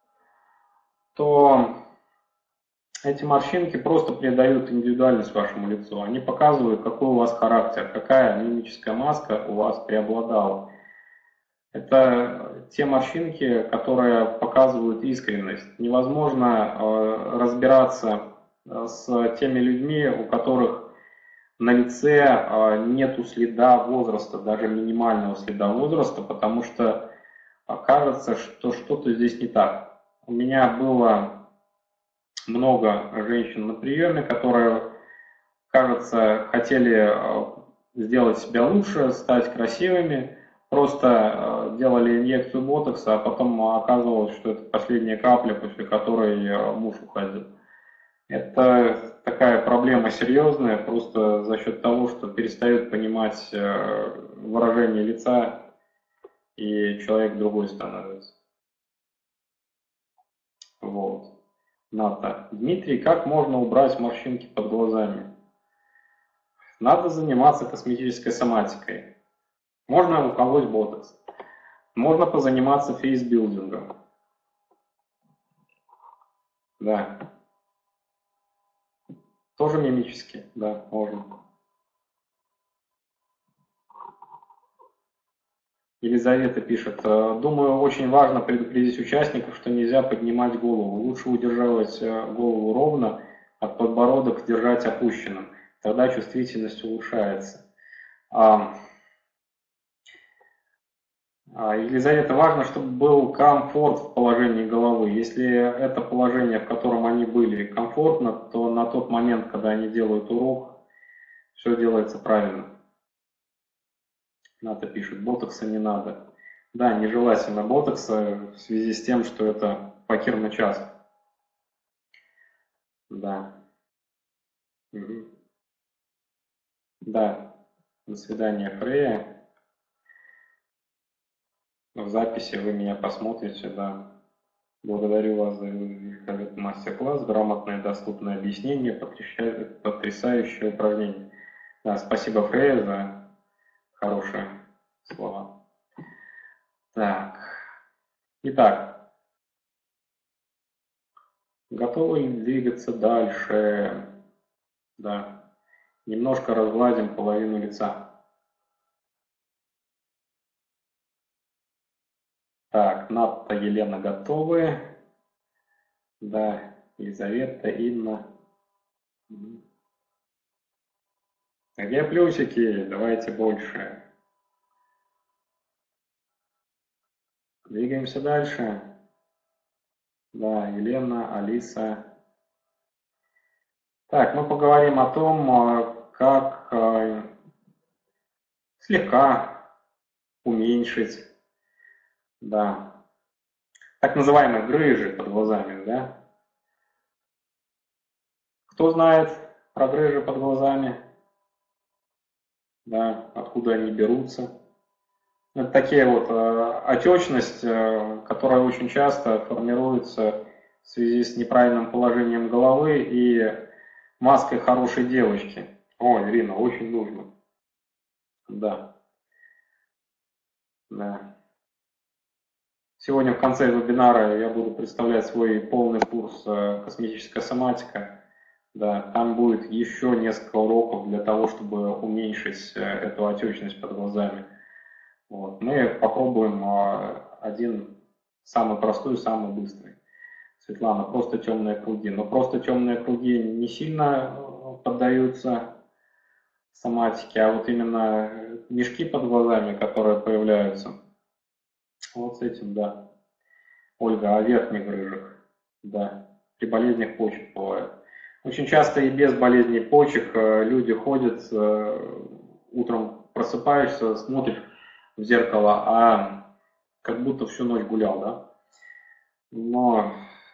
то эти морщинки просто придают индивидуальность вашему лицу. Они показывают, какой у вас характер, какая мимическая маска у вас преобладала. Это те морщинки, которые показывают искренность. Невозможно разбираться с теми людьми, у которых на лице нету следа возраста, даже минимального следа возраста, потому что кажется, что что-то здесь не так. У меня было много женщин на приеме, которые, кажется, хотели сделать себя лучше, стать красивыми, просто делали инъекцию ботокса, а потом оказывалось, что это последняя капля, после которой муж уходил. Это такая проблема серьезная, просто за счет того, что перестают понимать выражение лица, и человек другой становится. Вот. Ната. Дмитрий, как можно убрать морщинки под глазами? Надо заниматься косметической соматикой. Можно уколоть ботокс. Можно позаниматься фейсбилдингом. Да. Тоже мимически, да, можно. Елизавета пишет, думаю, очень важно предупредить участников, что нельзя поднимать голову. Лучше удерживать голову ровно, а подбородок держать опущенным. Тогда чувствительность улучшается. Елизавета, важно, чтобы был комфорт в положении головы. Если это положение, в котором они были, комфортно, то на тот момент, когда они делают урок, все делается правильно. Ната пишет, ботокса не надо. Да, нежелательно ботокса в связи с тем, что это покерный час. Да. Угу. Да. До свидания, Фрея. В записи вы меня посмотрите, да. Благодарю вас за этот мастер-класс, грамотное доступное объяснение, потрясающее упражнение. Да, спасибо, Фрея, за хорошие слова. Так. Итак, готовы ли двигаться дальше? Да. Немножко разгладим половину лица. Так, Ната, Елена готовы. Да, Елизавета, Инна. Где плюсики? Давайте больше. Двигаемся дальше. Да, Елена, Алиса. Так, мы поговорим о том, как слегка уменьшить, да, так называемые грыжи под глазами, да. Кто знает про грыжи под глазами? Да, откуда они берутся? Это такие вот отечность, которая очень часто формируется в связи с неправильным положением головы и маской хорошей девочки. О, Ирина, очень нужно. Да, да. Сегодня в конце вебинара я буду представлять свой полный курс «Косметическая соматика». Да, там будет еще несколько уроков для того, чтобы уменьшить эту отечность под глазами. Вот. Мы попробуем один самый простой, самый быстрый. Светлана, просто темные круги. Но просто темные круги не сильно поддаются соматике, а вот именно мешки под глазами, которые появляются, вот с этим, да. Ольга, о верхних грыжах, да, при болезнях почек бывает. Очень часто и без болезней почек люди ходят, утром просыпаешься, смотришь в зеркало, а как будто всю ночь гулял, да. Но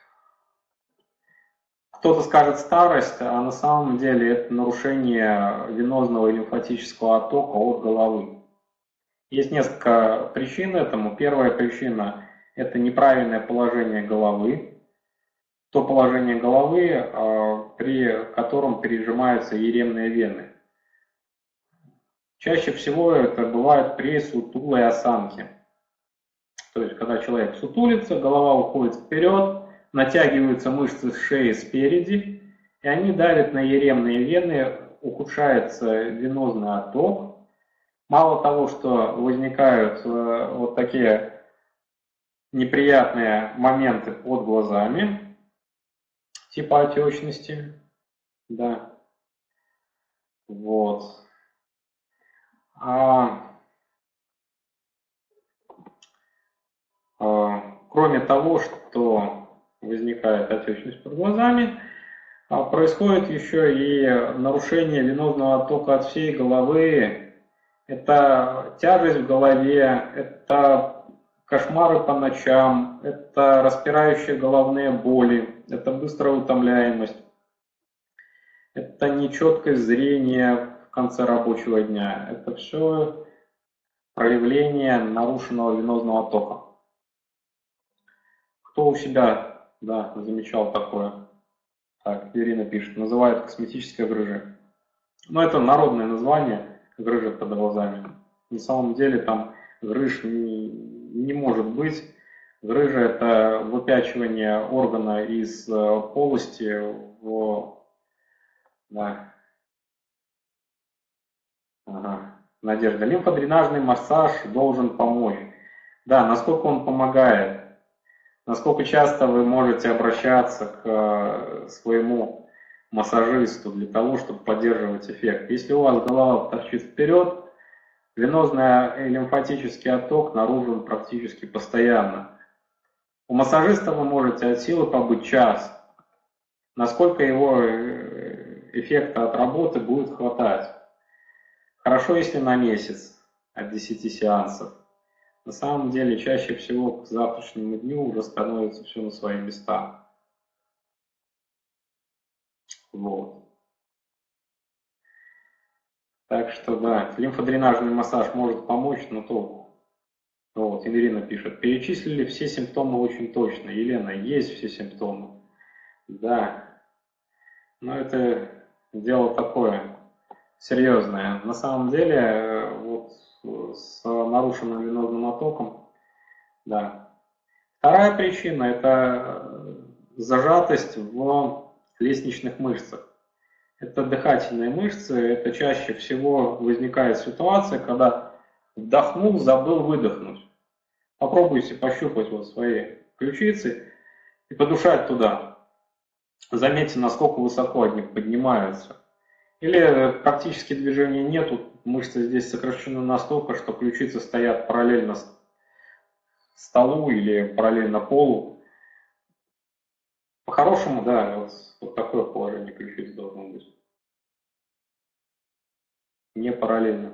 кто-то скажет старость, а на самом деле это нарушение венозного и лимфатического оттока от головы. Есть несколько причин этому. Первая причина – это неправильное положение головы. То положение головы, при котором пережимаются еремные вены. Чаще всего это бывает при сутулой осанке. То есть, когда человек сутулится, голова уходит вперед, натягиваются мышцы шеи спереди, и они давят на еремные вены, ухудшается венозный отток. Мало того, что возникают вот такие неприятные моменты под глазами, типа отечности, да, вот. Кроме того, что возникает отечность под глазами, происходит еще и нарушение венозного оттока от всей головы. Это тяжесть в голове, это кошмары по ночам, это распирающие головные боли, это быстрая утомляемость, это нечеткость зрения в конце рабочего дня. Это все проявление нарушенного венозного оттока. Кто у себя, да, замечал такое? Так, Ирина пишет, называют косметической грыжей. Но это народное название грыжи под глазами. На самом деле там грыж не может быть. Грыжа – это выпячивание органа из полости в... Да. Ага. Надежда. Лимфодренажный массаж должен помочь. Да, насколько он помогает? Насколько часто вы можете обращаться к своему массажисту для того, чтобы поддерживать эффект? Если у вас голова торчит вперед, венозный и лимфатический отток наружен практически постоянно. У массажиста вы можете от силы побыть час. Насколько его эффекта от работы будет хватать? Хорошо, если на месяц. от 10 сеансов. На самом деле, чаще всего к завтрашнему дню уже становится все на свои места. Вот. Так что, да, лимфодренажный массаж может помочь, но толку. Вот, Ирина пишет, перечислили все симптомы очень точно. Елена, есть все симптомы. Да, но это дело такое серьезное. На самом деле, вот с нарушенным венозным оттоком, да. Вторая причина – это зажатость в лестничных мышцах. Это дыхательные мышцы, это чаще всего возникает ситуация, когда вдохнул, забыл выдохнуть. Попробуйте пощупать вот свои ключицы и подушать туда. Заметьте, насколько высоко они поднимаются. Или практически движения нету, мышцы здесь сокращены настолько, что ключицы стоят параллельно столу или параллельно полу. По-хорошему, да, вот такое положение ключиц должно быть. Не параллельно.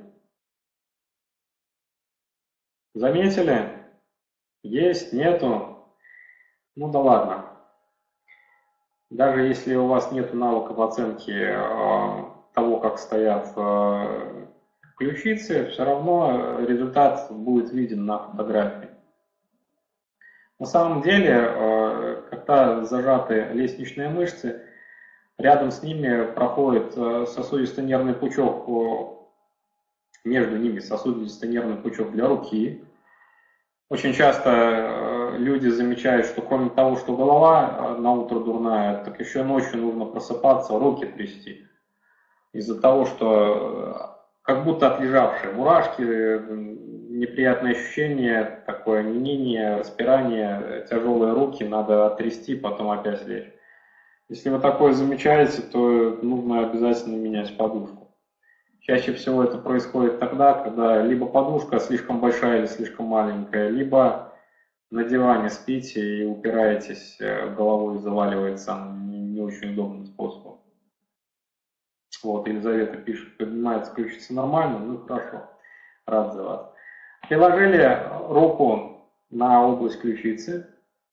Заметили? Есть, нету. Ну да ладно. Даже если у вас нет навыков оценки того, как стоят ключицы, все равно результат будет виден на фотографии. На самом деле, когда зажаты лестничные мышцы, рядом с ними проходит сосудисто-нервный пучок, между ними сосудисто-нервный пучок для руки. Очень часто люди замечают, что кроме того, что голова на утро дурная, так еще ночью нужно просыпаться, руки трясти. Из-за того, что как будто отлежавшие мурашки, неприятное ощущение, такое онемение, распирание, тяжелые руки, надо оттрясти, потом опять лечь. Если вы такое замечаете, то нужно обязательно менять подушку. Чаще всего это происходит тогда, когда либо подушка слишком большая или слишком маленькая, либо на диване спите и упираетесь головой, заваливается не очень удобным способом. Вот, Елизавета пишет, поднимается ключица нормально, ну хорошо, рад за вас. Приложили руку на область ключицы,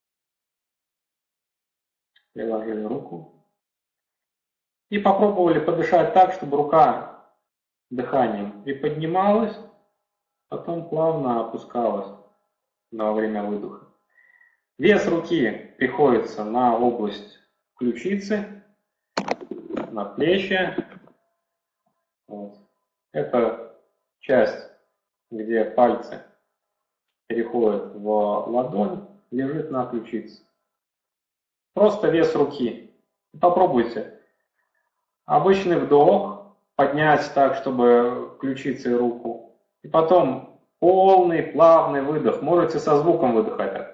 приложили руку и попробовали подышать так, чтобы рука дыханием приподнималась, потом плавно опускалась во время выдоха. Вес руки приходится на область ключицы, на плечи. Вот. Это часть, где пальцы переходят в ладонь, лежит на ключице. Просто вес руки. Попробуйте. Обычный вдох, поднять так, чтобы ключицы и руку. И потом полный, плавный выдох. Можете со звуком выдыхать.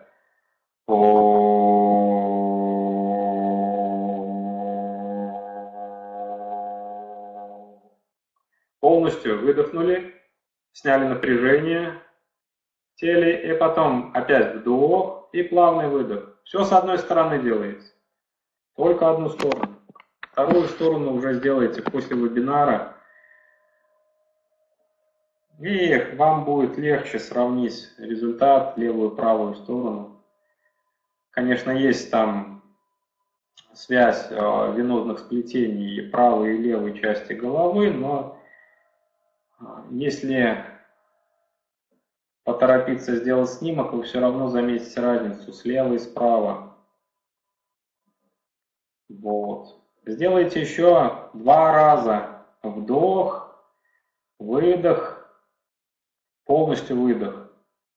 Полностью выдохнули, сняли напряжение в теле, и потом опять вдох и плавный выдох. Все с одной стороны делаете, только одну сторону. Вторую сторону уже сделаете после вебинара, и вам будет легче сравнить результат, левую и правую сторону. Конечно, есть там связь венозных сплетений правой и левой части головы, но если поторопиться сделать снимок, вы все равно заметите разницу слева и справа. Вот. Сделайте еще 2 раза вдох, выдох, полностью выдох.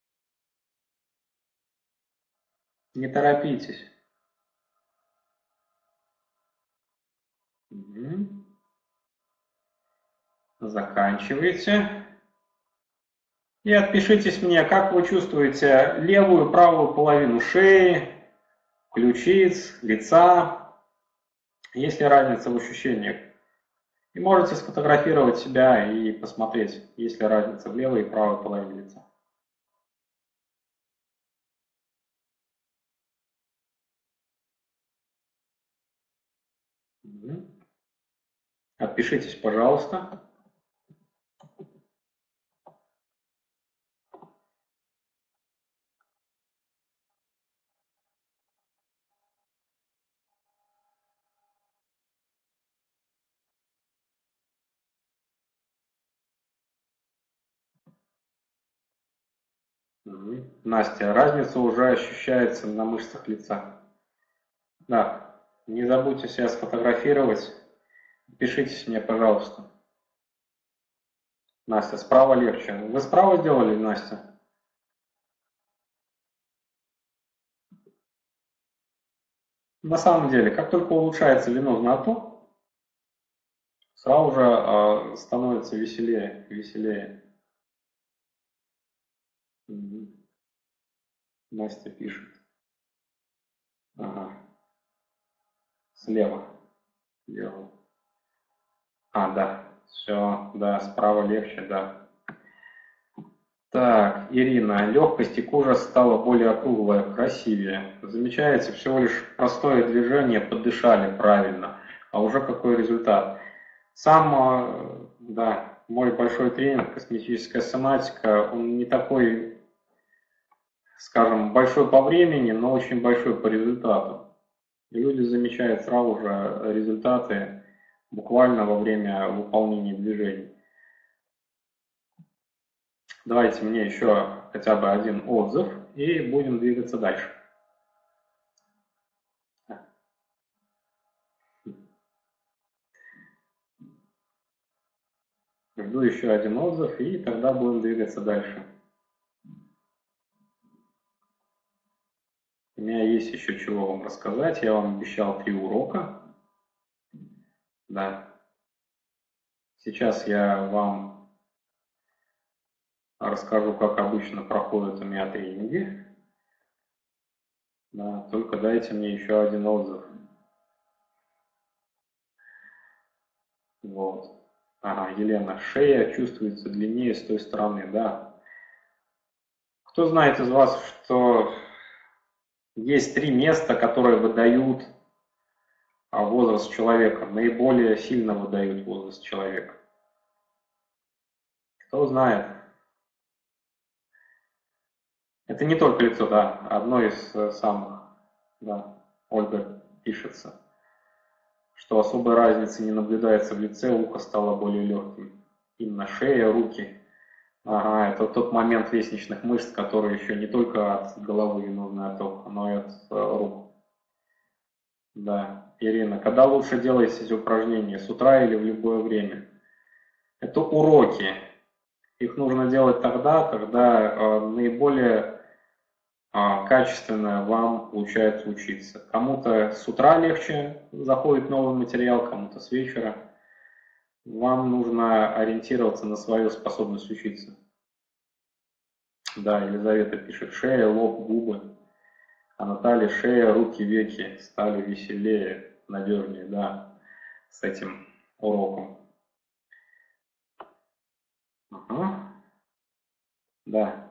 Не торопитесь. Угу. Заканчивайте. И отпишитесь мне, как вы чувствуете левую и правую половину шеи, ключиц, лица. Есть ли разница в ощущениях? И можете сфотографировать себя и посмотреть, есть ли разница в левой и правой половине лица. Отпишитесь, пожалуйста. Настя, разница уже ощущается на мышцах лица. Да, не забудьте себя сфотографировать. Пишитесь мне, пожалуйста. Настя, справа легче. Вы справа сделали, Настя? На самом деле, как только улучшается венозный отток, сразу же становится веселее, веселее. Настя пишет. Ага. Слева. Делаю. Да. Все, да, справа легче, да. Так, Ирина, легкость и кожа стала более округлая, красивее. Замечаете, всего лишь простое движение, подышали правильно. А уже какой результат. Сам, да, мой большой тренинг «Косметическая соматика», он не такой, скажем, большой по времени, но очень большой по результату. И люди замечают сразу же результаты буквально во время выполнения движений. Давайте мне еще хотя бы один отзыв и будем двигаться дальше. Жду еще один отзыв и тогда будем двигаться дальше. У меня есть еще чего вам рассказать. Я вам обещал 3 урока. Да. Сейчас я вам расскажу, как обычно проходят у меня тренинги. Да, только дайте мне еще один отзыв. Вот. Ага, Елена, шея чувствуется длиннее с той стороны, да. Кто знает из вас, что есть 3 места, которые выдают возраст человека, наиболее сильно выдают возраст человека? Кто знает? Это не только лицо, да, одно из самых, да, Ольга пишется, что особой разницы не наблюдается в лице, ухо стало более легким. Именно шея, руки. Ага, это тот момент лестничных мышц, который еще не только от головы венозный отток, но и от рук. Да, Ирина, когда лучше делать эти упражнения, с утра или в любое время? Это уроки. Их нужно делать тогда, когда наиболее качественно вам получается учиться. Кому-то с утра легче заходит новый материал, кому-то с вечера. Вам нужно ориентироваться на свою способность учиться. Да, Елизавета пишет, шея, лоб, губы. А Наталья, шея, руки, веки стали веселее, надежнее, да, с этим уроком. Ага. Да.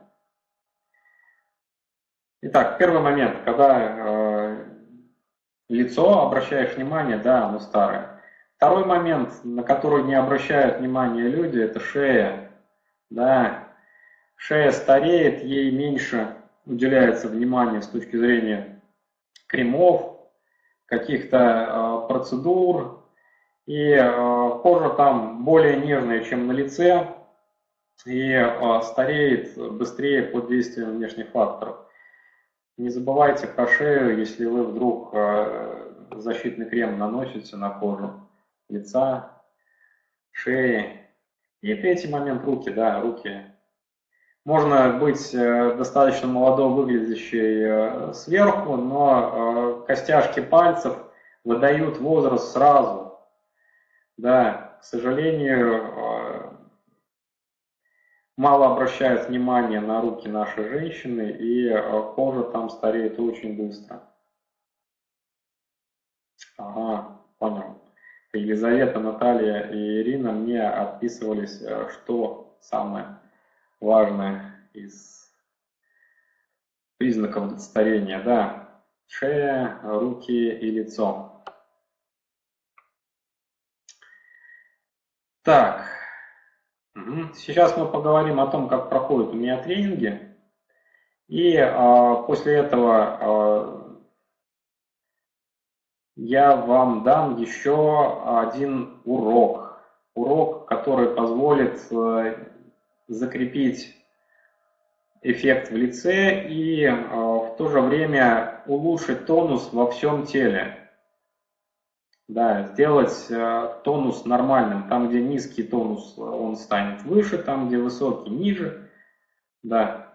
Итак, первый момент, когда лицо, обращаешь внимание, да, оно старое. Второй момент, на который не обращают внимания люди, это шея. Да, шея стареет, ей меньше уделяется внимания с точки зрения кремов, каких-то процедур. И кожа там более нежная, чем на лице, и стареет быстрее под действием внешних факторов. Не забывайте про шею, если вы вдруг защитный крем наносите на кожу лица, шеи. И третий момент руки, да, руки. Можно быть достаточно молодо выглядящей сверху, но костяшки пальцев выдают возраст сразу. Да, к сожалению, мало обращают внимание на руки нашей женщины, и кожа там стареет очень быстро. Ага, понял. Елизавета, Наталья и Ирина мне отписывались, что самое важное из признаков старения. Да, шея, руки и лицо. Так, сейчас мы поговорим о том, как проходят у меня тренинги. И после этого я вам дам еще один урок. Урок, который позволит закрепить эффект в лице и в то же время улучшить тонус во всем теле. Да, сделать тонус нормальным. Там, где низкий тонус, он станет выше, там, где высокий, ниже. Да.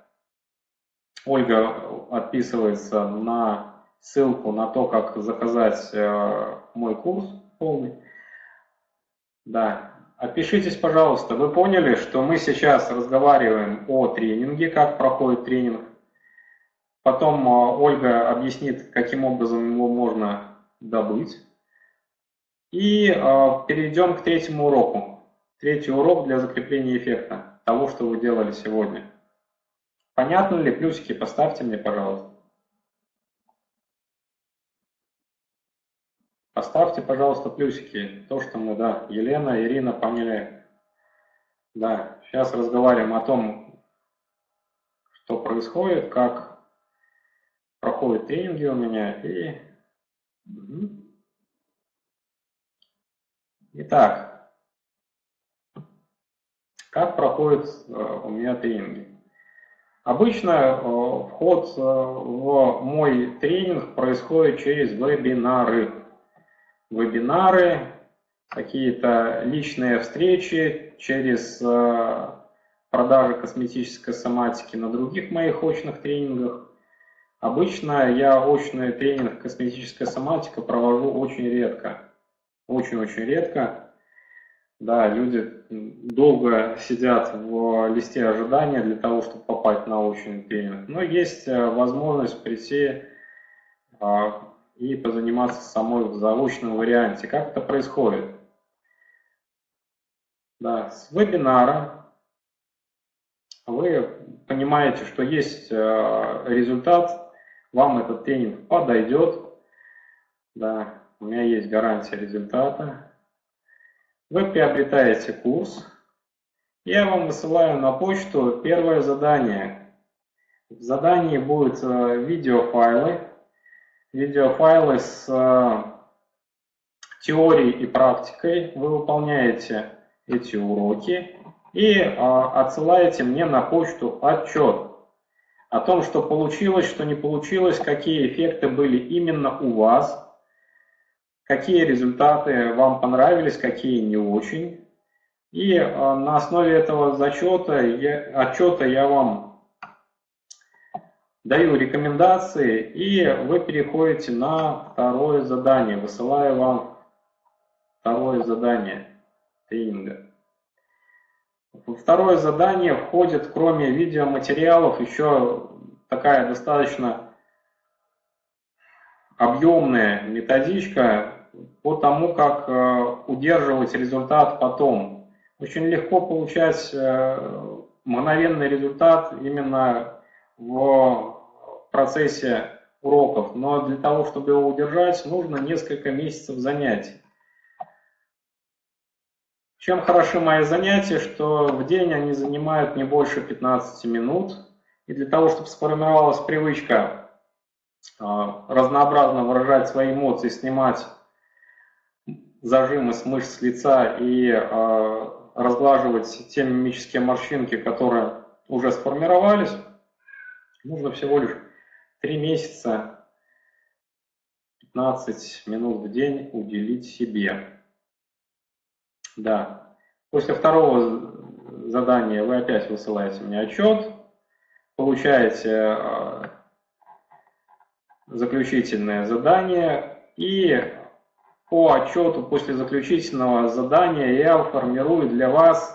Ольга отписывается на ссылку на то, как заказать мой курс полный. Да. Отпишитесь, пожалуйста. Вы поняли, что мы сейчас разговариваем о тренинге, как проходит тренинг. Потом Ольга объяснит, каким образом его можно добыть. И перейдем к третьему уроку. Третий урок для закрепления эффекта того, что вы делали сегодня. Понятно ли? Плюсики поставьте мне, пожалуйста. Поставьте, пожалуйста, плюсики. То, что мы, да, Елена, Ирина поняли. Да, сейчас разговариваем о том, что происходит, как проходят тренинги у меня. Итак, как проходят у меня тренинги? Обычно вход в мой тренинг происходит через вебинары. Вебинары, какие-то личные встречи через продажи косметической соматики на других моих очных тренингах. Обычно я очный тренинг косметическая соматика провожу очень редко. Очень-очень редко. Да, люди долго сидят в листе ожидания для того, чтобы попасть на очный тренинг. Но есть возможность прийти и позаниматься самой в заочном варианте. Как это происходит? Да, с вебинара вы понимаете, что есть результат, вам этот тренинг подойдет. Да, у меня есть гарантия результата. Вы приобретаете курс. Я вам высылаю на почту первое задание. В задании будут видеофайлы. Видеофайлы с теорией и практикой. Вы выполняете эти уроки и отсылаете мне на почту отчет о том, что получилось, что не получилось, какие эффекты были именно у вас, какие результаты вам понравились, какие не очень. И на основе этого отчета я вам даю рекомендации, и вы переходите на второе задание. Высылаю вам второе задание тренинга. Во второе задание входит, кроме видеоматериалов, еще такая достаточно объемная методичка по тому, как удерживать результат потом. Очень легко получать мгновенный результат именно в процессе уроков, но для того, чтобы его удержать, нужно несколько месяцев занятий. Чем хороши мои занятия, что в день они занимают не больше 15 минут, и для того, чтобы сформировалась привычка разнообразно выражать свои эмоции, снимать зажимы с мышц лица и разглаживать те мимические морщинки, которые уже сформировались, нужно всего лишь 3 месяца, 15 минут в день уделить себе. Да. После второго задания вы опять высылаете мне отчет, получаете заключительное задание, и по отчету после заключительного задания я формирую для вас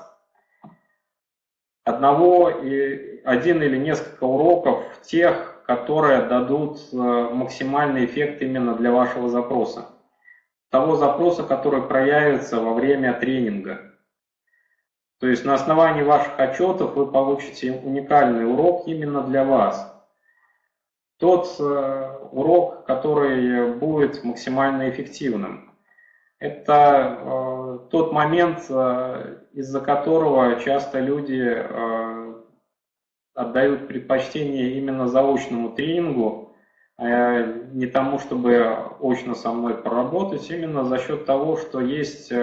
один или несколько уроков тех, которые дадут максимальный эффект именно для вашего запроса. Того запроса, который проявится во время тренинга. То есть на основании ваших отчетов вы получите уникальный урок именно для вас. Тот урок, который будет максимально эффективным. Это тот момент, из-за которого часто люди отдают предпочтение именно заочному тренингу, не тому, чтобы очно со мной поработать, именно за счет того, что есть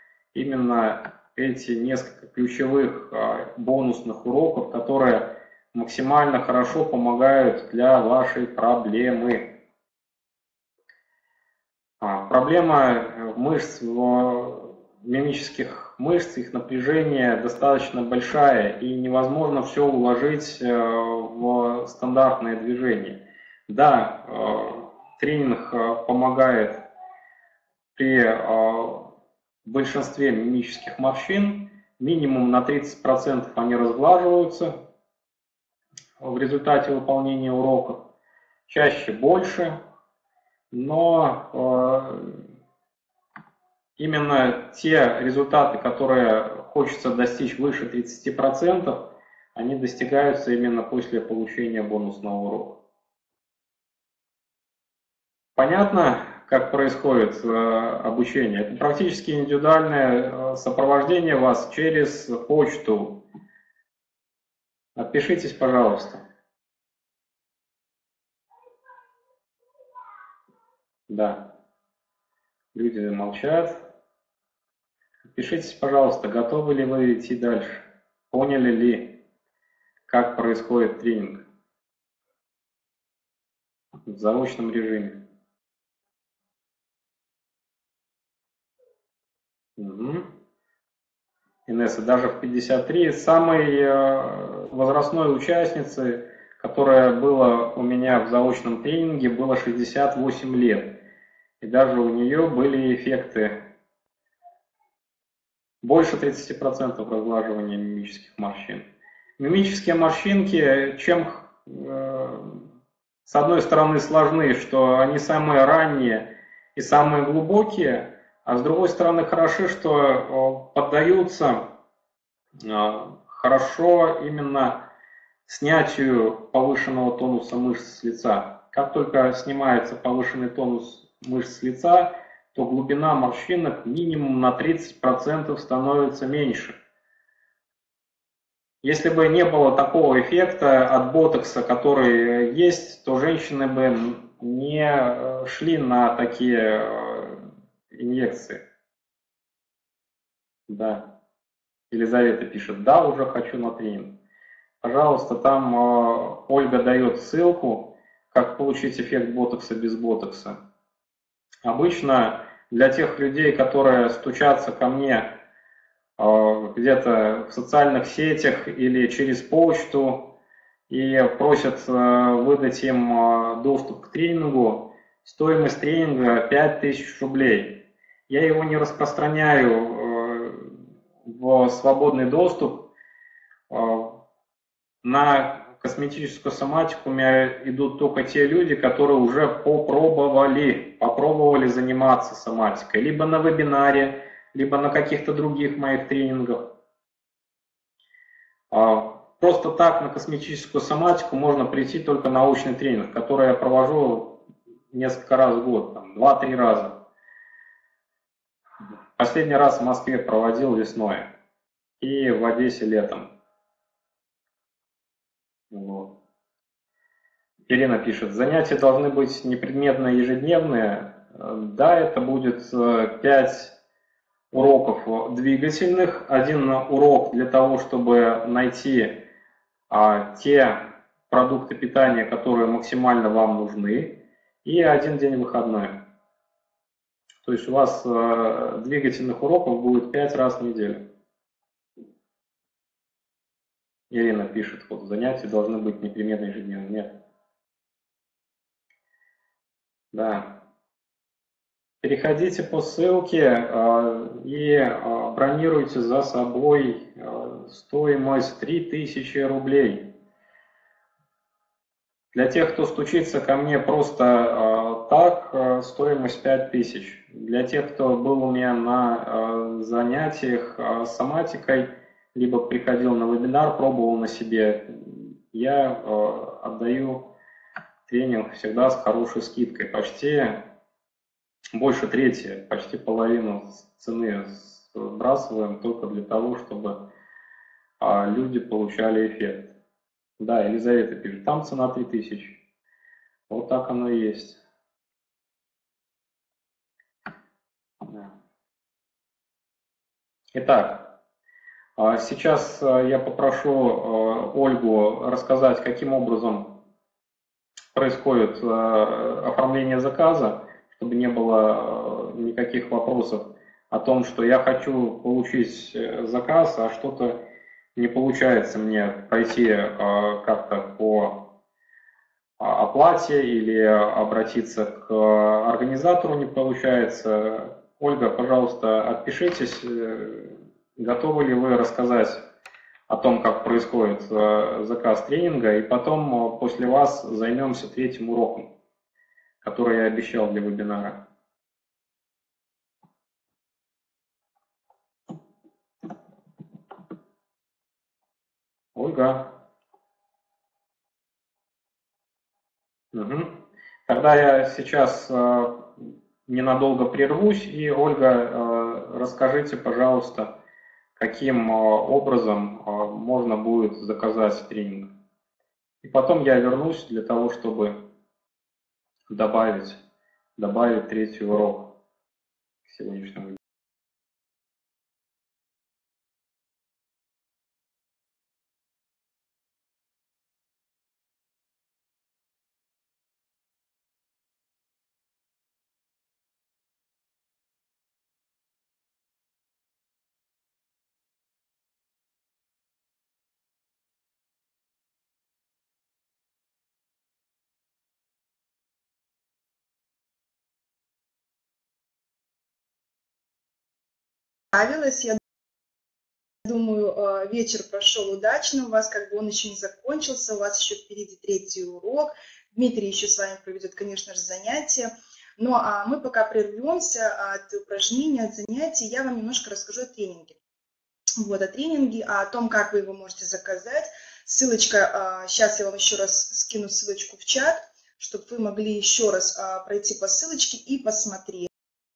именно эти несколько ключевых бонусных уроков, которые максимально хорошо помогают для вашей проблемы. Проблема мышц, мимических мышц, их напряжение достаточно большая, и невозможно все уложить в стандартное движение. Да, тренинг помогает при большинстве мимических морщин, минимум на 30% они разглаживаются в результате выполнения уроков, чаще больше, но именно те результаты, которые хочется достичь выше 30%, они достигаются именно после получения бонусного урока. Понятно, как происходит обучение? Это практически индивидуальное сопровождение вас через почту. Отпишитесь, пожалуйста. Да, люди молчат. Пишитесь, пожалуйста, готовы ли вы идти дальше? Поняли ли, как происходит тренинг в заочном режиме? Угу. Инесса, даже в 53 самой возрастной участницы, которая была у меня в заочном тренинге, было 68 лет. И даже у нее были эффекты больше 30% разглаживания мимических морщин. Мимические морщинки, чем с одной стороны сложны, что они самые ранние и самые глубокие, а с другой стороны хороши, что поддаются хорошо именно снятию повышенного тонуса мышц с лица. Как только снимается повышенный тонус мышц с лица, то глубина морщинок минимум на 30% становится меньше. Если бы не было такого эффекта от ботокса, который есть, то женщины бы не шли на такие инъекции. Да. Елизавета пишет, да, уже хочу на тренинг. Пожалуйста, там Ольга дает ссылку, как получить эффект ботокса без ботокса. Обычно для тех людей, которые стучатся ко мне где-то в социальных сетях или через почту и просят выдать им доступ к тренингу, стоимость тренинга 5000 рублей. Я его не распространяю в свободный доступ. На косметическую соматику у меня идут только те люди, которые уже попробовали заниматься соматикой, либо на вебинаре, либо на каких-то других моих тренингах. Просто так на косметическую соматику можно прийти только на научный тренинг, который я провожу несколько раз в год, 2-3 раза. Последний раз в Москве проводил весной и в Одессе летом. Вот. Ирина пишет, занятия должны быть непредметные, ежедневные. Да, это будет 5 уроков двигательных, 1 урок для того, чтобы найти те продукты питания, которые максимально вам нужны, и 1 день выходной. То есть у вас двигательных уроков будет 5 раз в неделю. Ирина пишет, вот занятия должны быть непременно ежедневно. Нет. Да. Переходите по ссылке и бронируйте за собой стоимость 3000 рублей. Для тех, кто стучится ко мне просто так, стоимость 5000. Для тех, кто был у меня на занятиях с соматикой, либо приходил на вебинар, пробовал на себе, я отдаю тренинг всегда с хорошей скидкой. Почти больше трети, почти половину цены сбрасываем только для того, чтобы люди получали эффект. Да, Елизавета пишет, там цена 3000. Вот так оно и есть. Итак, Сейчас я попрошу Ольгу рассказать, каким образом происходит оформление заказа, чтобы не было никаких вопросов о том, что я хочу получить заказ, а что-то не получается мне пройти как-то по оплате или обратиться к организатору не получается. Ольга, пожалуйста, отпишитесь, готовы ли вы рассказать о том, как происходит заказ тренинга, и потом после вас займемся третьим уроком, который я обещал для вебинара. Ольга. Угу. Тогда я сейчас ненадолго прервусь, и Ольга, расскажите, пожалуйста, каким образом можно будет заказать тренинг. И потом я вернусь для того, чтобы добавить третий урок к сегодняшнему. Я думаю, вечер прошел удачно, у вас как бы он еще не закончился, у вас еще впереди третий урок. Дмитрий еще с вами проведет, конечно же, занятия. Ну, а мы пока прервемся от упражнений, от занятий, я вам немножко расскажу о тренинге. Вот, о тренинге, о том, как вы его можете заказать. Ссылочка, сейчас я вам еще раз скину ссылочку в чат, чтобы вы могли еще раз пройти по ссылочке и посмотреть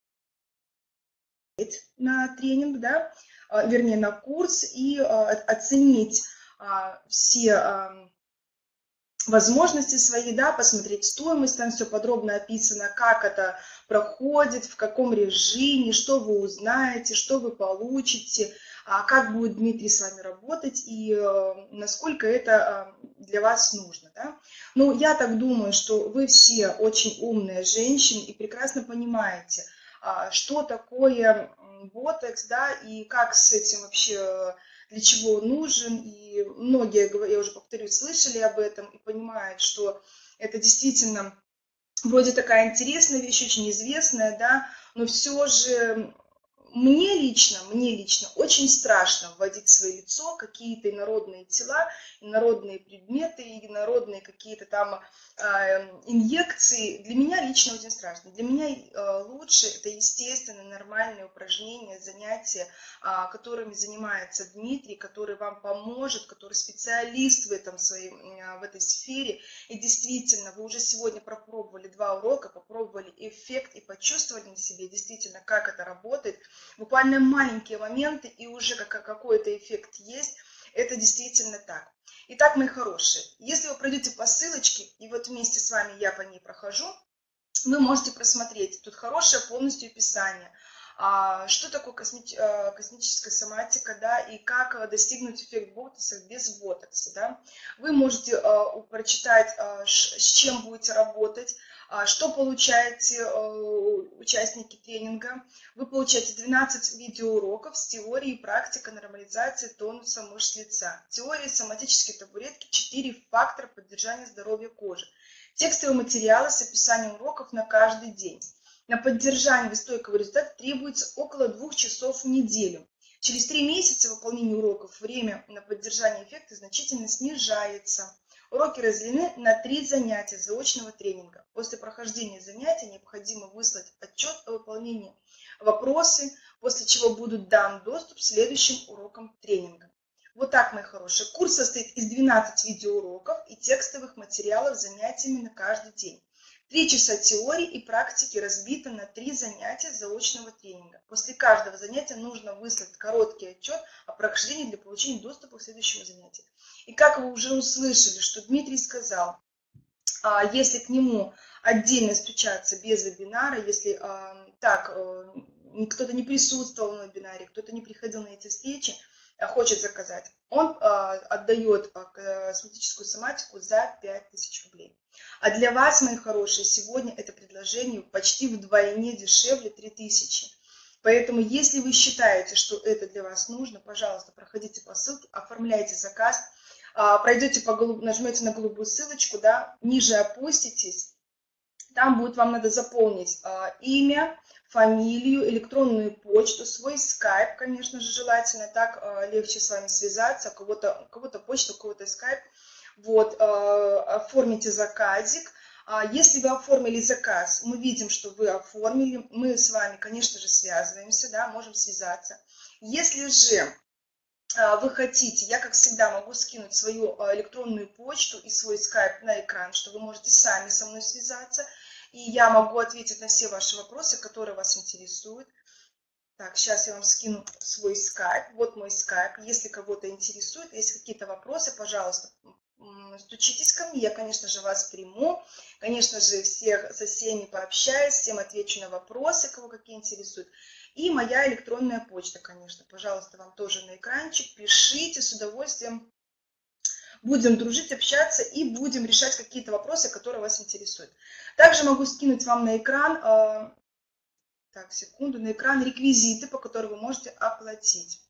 на тренинг, да, вернее, на курс и оценить все возможности свои, да, посмотреть стоимость, там все подробно описано, как это проходит, в каком режиме, что вы узнаете, что вы получите, как будет Дмитрий с вами работать и насколько это для вас нужно. Да? Ну, я так думаю, что вы все очень умные женщины и прекрасно понимаете, что такое ботекс, да, и как с этим вообще, для чего он нужен, и многие, я уже повторюсь, слышали об этом и понимают, что это действительно вроде такая интересная вещь, очень известная, да, но все же мне лично очень страшно вводить в свое лицо какие-то инородные тела, инородные предметы, инородные какие-то там инъекции. Для меня лично очень страшно. Для меня лучше это естественные, нормальные упражнения, занятия, которыми занимается Дмитрий, который вам поможет, который специалист в этой сфере. И действительно, вы уже сегодня попробовали 2 урока, попробовали эффект и почувствовали на себе действительно, как это работает. Буквально маленькие моменты, и уже какой-то эффект есть. Это действительно так. Итак, мои хорошие, если вы пройдете по ссылочке, и вот вместе с вами я по ней прохожу, вы можете просмотреть. Тут хорошее полностью описание. Что такое космическая соматика, да, и как достигнуть эффект ботокса без ботокса, да. Вы можете прочитать, с чем будете работать, что получаете участники тренинга. Вы получаете 12 видеоуроков с теорией и практикой нормализации тонуса мышц лица. Теория соматической табуретки, 4 фактора поддержания здоровья кожи. Текстовые материалы с описанием уроков на каждый день. На поддержание стойкого результата требуется около 2 часов в неделю. Через 3 месяца выполнения уроков время на поддержание эффекта значительно снижается. Уроки разделены на 3 занятия заочного тренинга. После прохождения занятия необходимо выслать отчет о выполнении, вопросы, после чего будет дан доступ к следующим урокам тренинга. Вот так, мои хорошие. Курс состоит из 12 видеоуроков и текстовых материалов с занятиями на каждый день. 3 часа теории и практики разбиты на 3 занятия заочного тренинга. После каждого занятия нужно выслать короткий отчет о прохождении для получения доступа к следующему занятию. И как вы уже услышали, что Дмитрий сказал, если к нему отдельно стучаться без вебинара, если кто-то не присутствовал на вебинаре, кто-то не приходил на эти встречи, хочет заказать, он отдает косметическую соматику за 5000 рублей. А для вас, мои хорошие, сегодня это предложение почти вдвойне дешевле 3000. Поэтому, если вы считаете, что это для вас нужно, пожалуйста, проходите по ссылке, оформляйте заказ, пройдете нажмете на голубую ссылочку, да, ниже опуститесь, там будет вам надо заполнить имя, фамилию, электронную почту, свой скайп, конечно же, желательно, так легче с вами связаться, у кого-то почта, у кого-то скайп. Вот, оформите заказик. Если вы оформили заказ, мы видим, что вы оформили, мы с вами, конечно же, связываемся, да, можем связаться. Если же вы хотите, я, как всегда, могу скинуть свою электронную почту и свой скайп на экран, что вы можете сами со мной связаться, и я могу ответить на все ваши вопросы, которые вас интересуют. Так, сейчас я вам скину свой скайп. Вот мой скайп. Если кого-то интересует, если какие-то вопросы, пожалуйста, стучитесь ко мне. Я, конечно же, вас приму. Конечно же, со всеми пообщаюсь, всем отвечу на вопросы, кого какие интересуют. И моя электронная почта, конечно. Пожалуйста, вам тоже на экранчик. Пишите, с удовольствием будем дружить, общаться и будем решать какие-то вопросы, которые вас интересуют. Также могу скинуть вам на экран... Так, секунду, на экран реквизиты, по которым вы можете оплатить.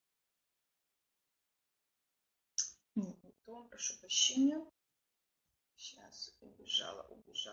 Нет, не то, прошу прощения. Сейчас, убежала.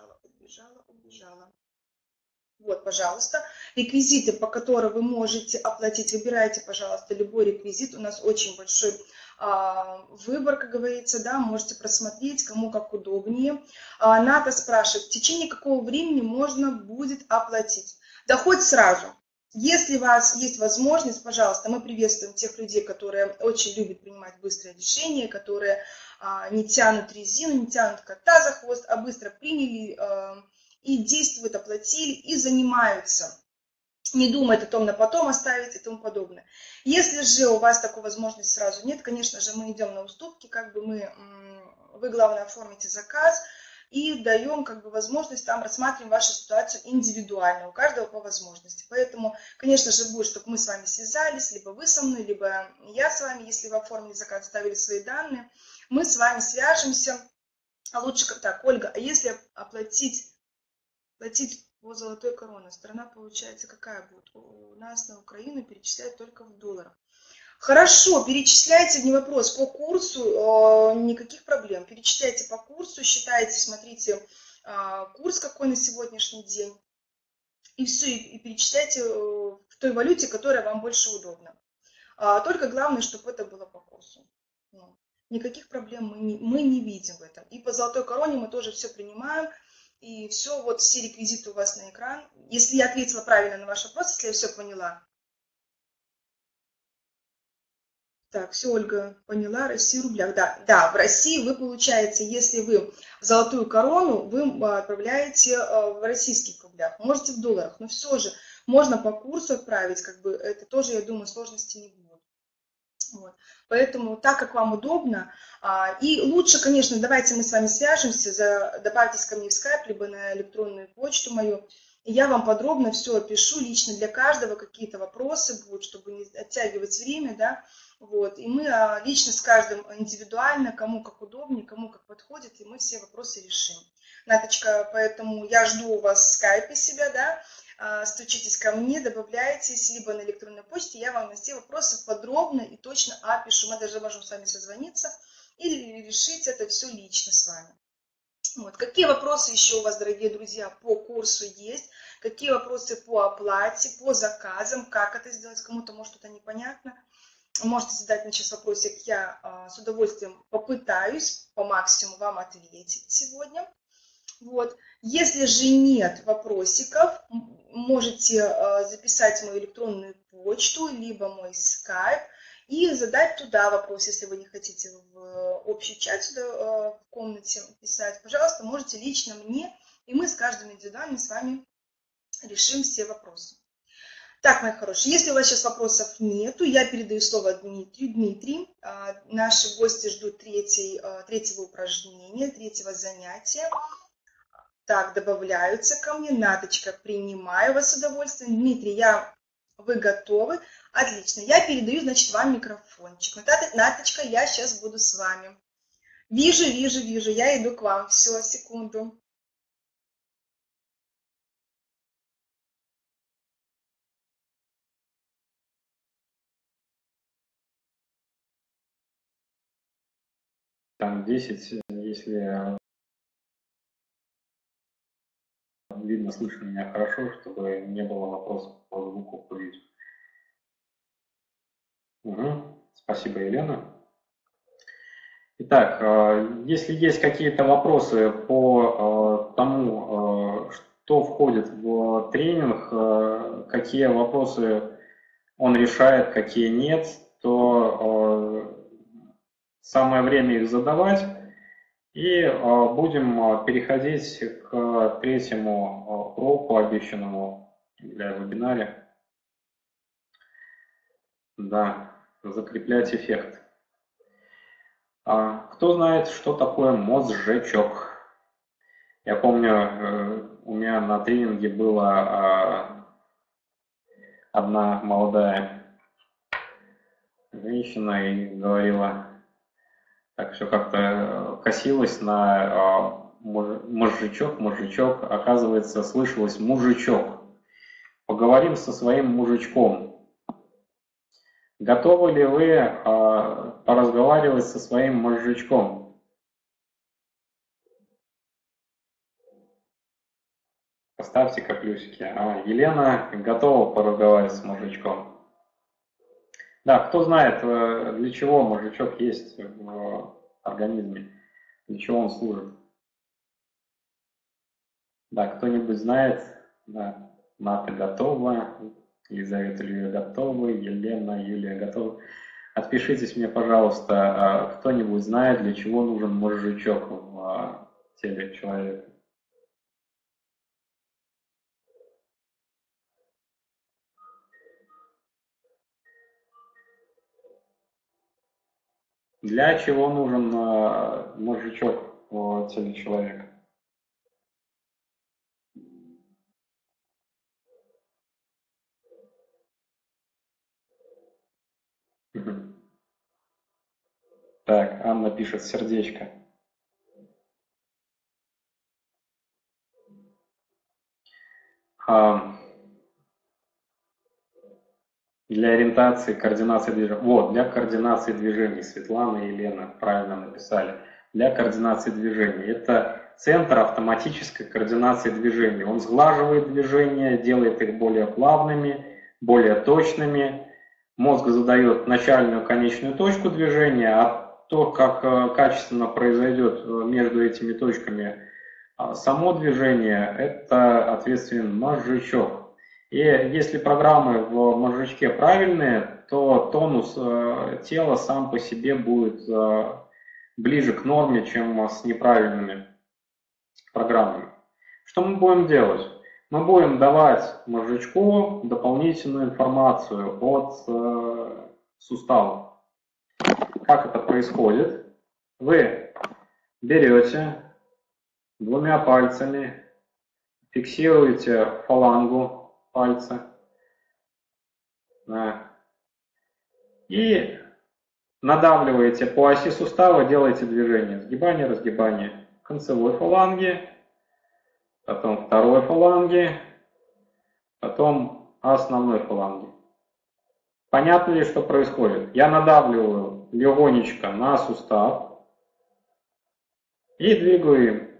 Вот, пожалуйста, реквизиты, по которым вы можете оплатить, выбирайте, пожалуйста, любой реквизит. У нас очень большой выбор, как говорится, да, можете просмотреть, кому как удобнее. Ната спрашивает, в течение какого времени можно будет оплатить? Да хоть сразу. Если у вас есть возможность, пожалуйста, мы приветствуем тех людей, которые очень любят принимать быстрые решения, которые не тянут резину, не тянут кота за хвост, а быстро приняли и действуют, оплатили и занимаются. Не думают о том, на потом оставить и тому подобное. Если же у вас такой возможности сразу нет, конечно же, мы идем на уступки, вы, главное, оформите заказ и даем возможность, там рассматриваем вашу ситуацию индивидуально, у каждого по возможности. Поэтому, конечно же, будет, чтобы мы с вами связались, либо вы со мной, либо я с вами, если вы оформили заказ, оставили свои данные, мы с вами свяжемся. А лучше как так, Ольга, а если оплатить по золотой короне, страна получается какая будет? У нас на Украину перечисляют только в долларах. Хорошо, перечисляйте, не вопрос, по курсу, никаких проблем. Перечисляйте по курсу, считайте, смотрите курс какой на сегодняшний день. И все, и перечисляйте в той валюте, которая вам больше удобна. Только главное, чтобы это было по курсу. Никаких проблем мы не видим в этом. И по золотой короне мы тоже все принимаем. И все, вот все реквизиты у вас на экран. Если я ответила правильно на ваш вопрос, если я все поняла. Так, все, Ольга поняла, Россия в рублях. Да, в России вы получаете, если вы золотую корону, вы отправляете в российских рублях. Можете в долларах, но все же можно по курсу отправить, это тоже, я думаю, сложности не будет. Вот. Поэтому так, как вам удобно. И лучше, конечно, давайте мы с вами свяжемся, добавьтесь ко мне в скайп, либо на электронную почту мою. И я вам подробно все опишу, лично для каждого какие-то вопросы будут, чтобы не оттягивать время, да. Вот. И мы лично с каждым индивидуально, кому как удобнее, кому как подходит, и мы все вопросы решим. Наточка, поэтому я жду у вас в скайпе себя, да. Стучитесь ко мне, добавляйтесь, либо на электронной почте, я вам на все вопросы подробно и точно опишу. Мы даже можем с вами созвониться или решить это все лично с вами. Вот. Какие вопросы еще у вас, дорогие друзья, по курсу есть? Какие вопросы по оплате, по заказам, как это сделать? Кому-то, может, что-то непонятно. Можете задать мне сейчас вопросик, я с удовольствием попытаюсь по максимуму вам ответить сегодня. Вот. Если же нет вопросиков, можете записать мою электронную почту, либо мой скайп, и задать туда вопрос, если вы не хотите в общий чат сюда в комнате писать. Пожалуйста, можете лично мне, и мы с каждым индивидуально с вами решим все вопросы. Так, мои хорошие, если у вас сейчас вопросов нету, я передаю слово Дмитрию. Дмитрий, наши гости ждут третьего упражнения, третьего занятия. Так, добавляются ко мне. Наточка, принимаю вас с удовольствием. Дмитрий, вы готовы? Отлично. Я передаю, значит, вам микрофончик. Наточка, я сейчас буду с вами. Вижу. Я иду к вам. Все, секунду. Там 10, если видно, слышно меня хорошо, чтобы не было вопросов по звуку, по видео. Угу. Спасибо, Елена. Итак, если есть какие-то вопросы по тому, что входит в тренинг, какие вопросы он решает, какие нет, то самое время их задавать. И будем переходить к третьему уроку, обещанному для вебинара. Да, закреплять эффект. Кто знает, что такое мозжечок? Я помню, у меня на тренинге была одна молодая женщина и говорила, так все как-то косилась на мозжечок, оказывается, слышалось мужичок. Поговорим со своим мужичком. Готовы ли вы поразговаривать со своим мозжечком? Поставьте-ка плюсики. Елена готова поразговаривать с мозжечком. Да, кто знает, для чего мозжечок есть в организме, для чего он служит? Да, кто-нибудь знает? Да, Ната готова, Елизавета Юлия готова, Елена, Юлия готова. Отпишитесь мне, пожалуйста, кто-нибудь знает, для чего нужен мозжечок в теле человека? Для чего нужен мозжечок в теле человека? Так, Анна пишет сердечко. Для ориентации, координации движений. Вот, для координации движений. Светлана и Елена правильно написали. Для координации движений. Это центр автоматической координации движений. Он сглаживает движения, делает их более плавными, более точными. Мозг задает начальную, конечную точку движения, а то, как качественно произойдет между этими точками само движение, это ответственен мозжечок. И если программы в мозжечке правильные, то тонус тела сам по себе будет ближе к норме, чем с неправильными программами. Что мы будем делать? Мы будем давать мозжечку дополнительную информацию от суставов. Как это происходит? Вы берете двумя пальцами, фиксируете фалангу пальца и надавливаете по оси сустава, делаете движение, сгибание, разгибание концевой фаланги, потом второй фаланги, потом основной фаланги. Понятно ли, что происходит? Я надавливаю легонечко на сустав и двигаю им.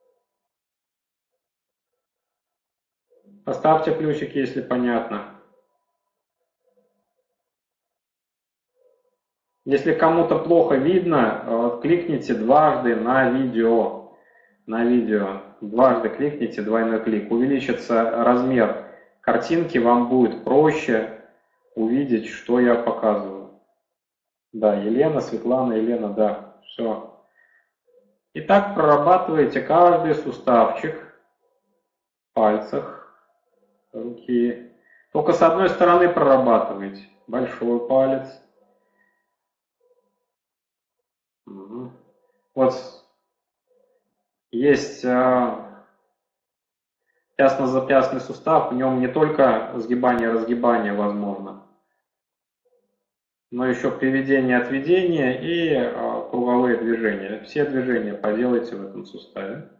Поставьте плюсик, если понятно. Если кому-то плохо видно, кликните дважды на видео. Дважды кликните, двойной клик. Увеличится размер картинки, вам будет проще увидеть, что я показываю. Да, Елена, Светлана, Елена, да, все. Итак, прорабатываете каждый суставчик в пальцах руки. Только с одной стороны прорабатываете. Большой палец. Угу. Вот есть пястно-запястный сустав, в нем не только сгибание-разгибание возможно, но еще приведение, отведение и круговые движения. Все движения поделайте в этом суставе.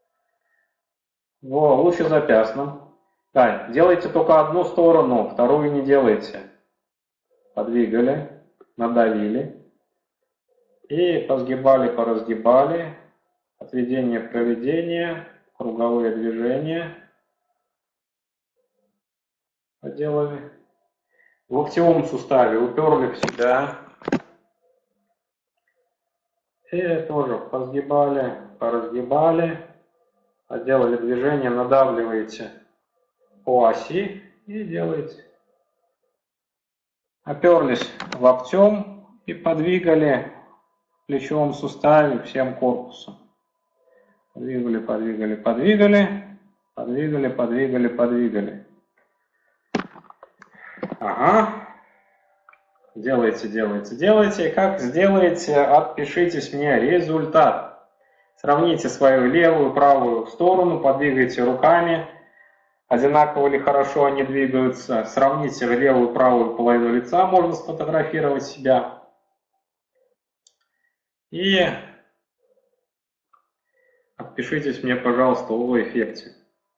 В лучезапястном. Да, делайте только одну сторону, вторую не делайте. Подвигали, надавили. И посгибали, поразгибали. Отведение, проведение, круговые движения. Поделали. В локтевом суставе уперли в себя. И тоже посгибали, поразгибали. Делали движение, надавливаете по оси и делаете. Оперлись локтем и подвигали в плечевом суставе всем корпусом. Подвигали, подвигали, подвигали. Подвигали, подвигали, подвигали. Ага. Делайте, делайте, делайте. Как сделаете, отпишитесь мне результат. Сравните свою левую, правую сторону, подвигайте руками. Одинаково ли хорошо они двигаются. Сравните левую, правую половину лица, можно сфотографировать себя. И отпишитесь мне, пожалуйста, о эффекте.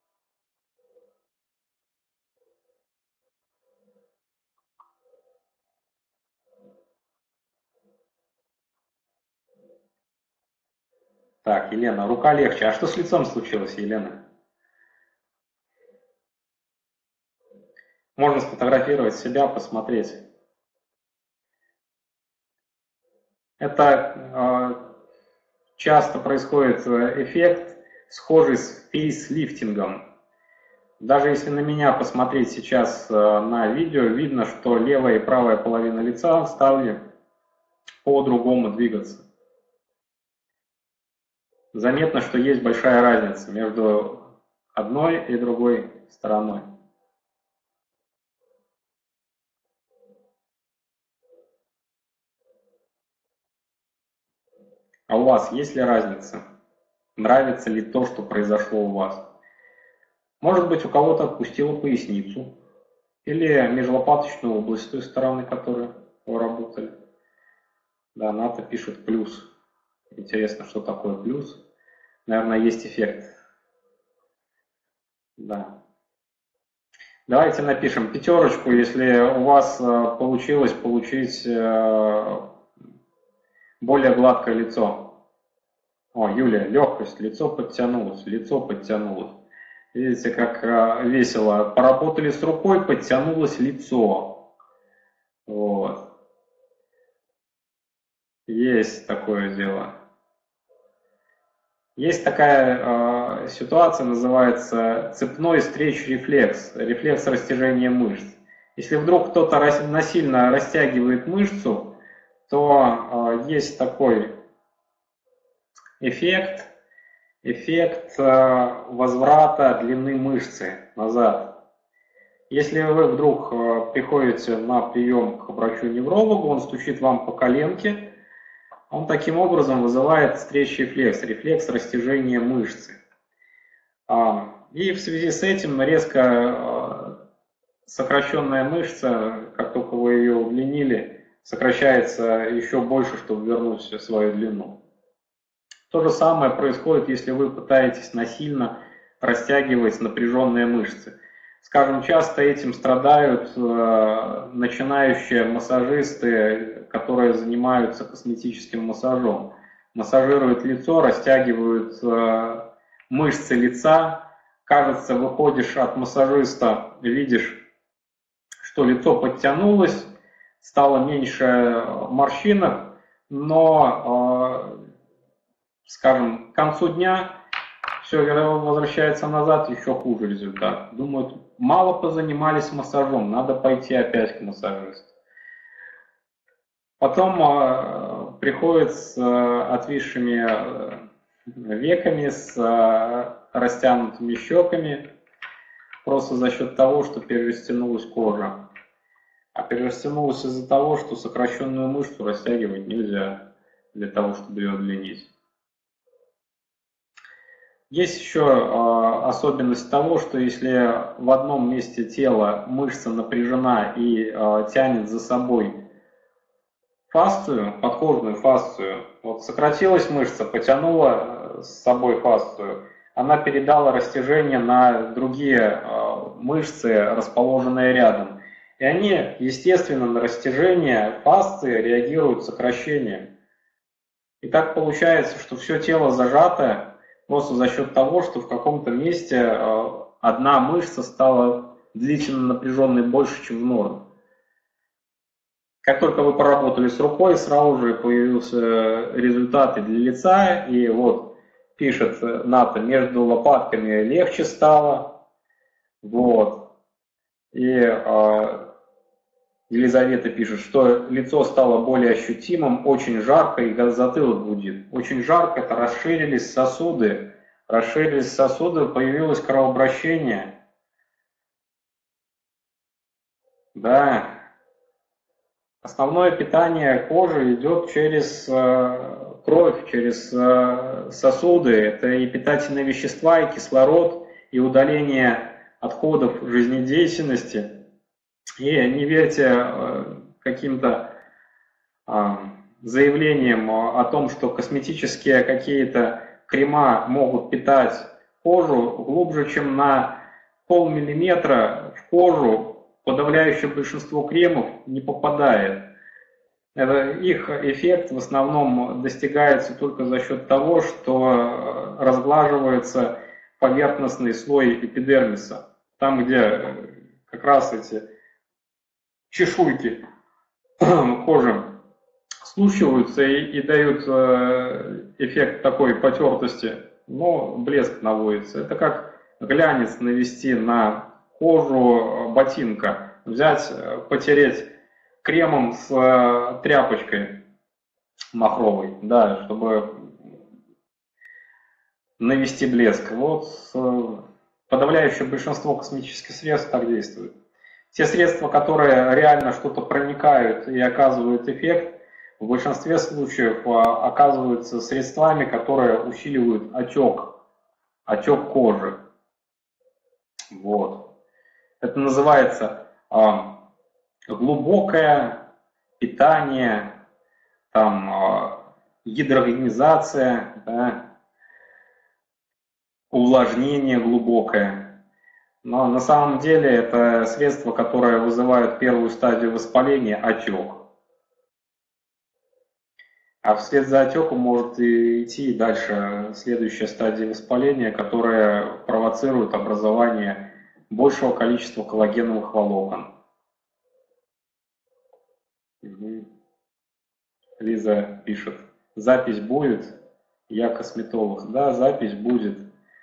Так, Елена, рука легче. А что с лицом случилось, Елена? Можно сфотографировать себя, посмотреть. Это часто происходит эффект, схожий с фейслифтингом. Даже если на меня посмотреть сейчас на видео, видно, что левая и правая половина лица стали по-другому двигаться. Заметно, что есть большая разница между одной и другой стороной. А у вас есть ли разница? Нравится ли то, что произошло у вас? Может быть, у кого-то отпустило поясницу или межлопаточную область с той стороны, которой вы работали. Да, Ната пишет плюс. Интересно, что такое плюс. Наверное, есть эффект. Да. Давайте напишем пятерочку, если у вас получилось получить более гладкое лицо. О, Юлия, легкость, лицо подтянулось, лицо подтянулось. Видите, как весело. Поработали с рукой, подтянулось лицо. Вот. Есть такое дело. Есть такая ситуация, называется цепной стретч-рефлекс, рефлекс растяжения мышц. Если вдруг кто-то насильно растягивает мышцу, то есть такой эффект возврата длины мышцы назад. Если вы вдруг приходите на прием к врачу-неврологу, он стучит вам по коленке, он таким образом вызывает стретч-рефлекс, рефлекс растяжения мышцы. И в связи с этим резко сокращенная мышца, как только вы ее удлинили, сокращается еще больше, чтобы вернуть свою длину. То же самое происходит, если вы пытаетесь насильно растягивать напряженные мышцы. Скажем, часто этим страдают начинающие массажисты, которые занимаются косметическим массажом. Массажируют лицо, растягивают мышцы лица. Кажется, выходишь от массажиста, видишь, что лицо подтянулось, стало меньше морщинок, но, скажем, к концу дня все возвращается назад, еще хуже результат. Думают, мало позанимались массажом, надо пойти опять к массажисту. Потом приходят с отвисшими веками, с растянутыми щеками, просто за счет того, что перерастянулась кожа. А перерастянулась из-за того, что сокращенную мышцу растягивать нельзя для того, чтобы ее удлинить. Есть еще особенность того, что если в одном месте тела мышца напряжена и тянет за собой фасцию, подкожную фасцию. Вот сократилась мышца, потянула с собой фасцию, она передала растяжение на другие мышцы, расположенные рядом. И они, естественно, на растяжение фасции реагируют сокращением. И так получается, что все тело зажато просто за счет того, что в каком-то месте одна мышца стала длительно напряженной больше, чем в норме. Как только вы поработали с рукой, сразу же появился результаты для лица. И вот пишет Ната, между лопатками легче стало. Вот. И Елизавета пишет, что лицо стало более ощутимым, очень жарко и затылок гудит. Очень жарко, это расширились сосуды, появилось кровообращение. Да. Основное питание кожи идет через кровь, через сосуды. Это и питательные вещества, и кислород, и удаление отходов жизнедеятельности. И не верьте каким-то заявлениям о том, что косметические какие-то крема могут питать кожу глубже, чем на полмиллиметра в кожу. Подавляющее большинство кремов не попадает. Их эффект в основном достигается только за счет того, что разглаживается поверхностный слой эпидермиса. Там, где как раз эти чешуйки кожи слушиваются и дают эффект такой потертости, но блеск наводится. Это как глянец навести на кожу ботинка, взять, потереть кремом с тряпочкой махровой, да, чтобы навести блеск. Вот подавляющее большинство косметических средств так действует. Те средства, которые реально что-то проникают и оказывают эффект, в большинстве случаев оказываются средствами, которые усиливают отек кожи. Вот. Это называется глубокое питание, там, гидрогенизация, да, увлажнение глубокое. Но на самом деле это средства, которые вызывают первую стадию воспаления – отек. А вслед за отеком может идти дальше следующая стадия воспаления, которая провоцирует образование большего количества коллагеновых волокон. Угу. Лиза пишет, запись будет, я косметолог. Да, запись будет,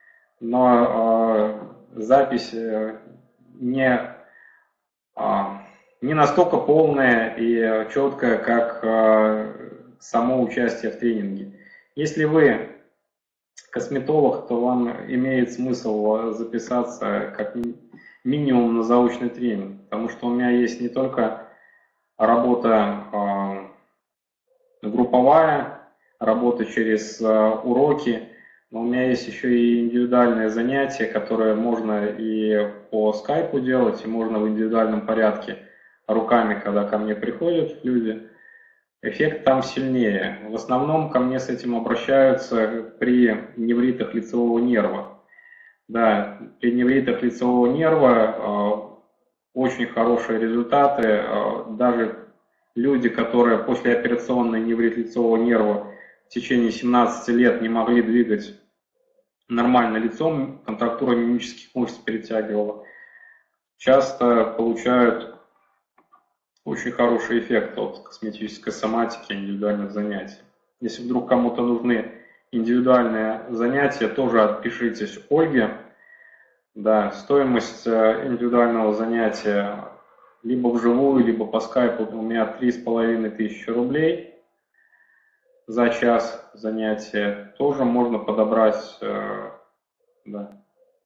но запись не настолько полная и четкая, как само участие в тренинге. Если вы косметолог, то вам имеет смысл записаться как минимум на заочный тренинг, потому что у меня есть не только работа групповая, работа через уроки, но у меня есть еще и индивидуальные занятия, которые можно и по скайпу делать, и можно в индивидуальном порядке руками, когда ко мне приходят люди. Эффект там сильнее. В основном ко мне с этим обращаются при невритах лицевого нерва. Да, при невритах лицевого нерва очень хорошие результаты. Даже люди, которые послеоперационный неврит лицевого нерва в течение 17 лет не могли двигать нормально лицом, контрактура мимических мышц перетягивала, часто получают очень хороший эффект от косметической соматики и индивидуальных занятий. Если вдруг кому-то нужны индивидуальные занятия, тоже отпишитесь Ольге. Да, стоимость индивидуального занятия либо вживую, либо по скайпу у меня 3500 рублей за час занятия. Тоже можно подобрать. Да.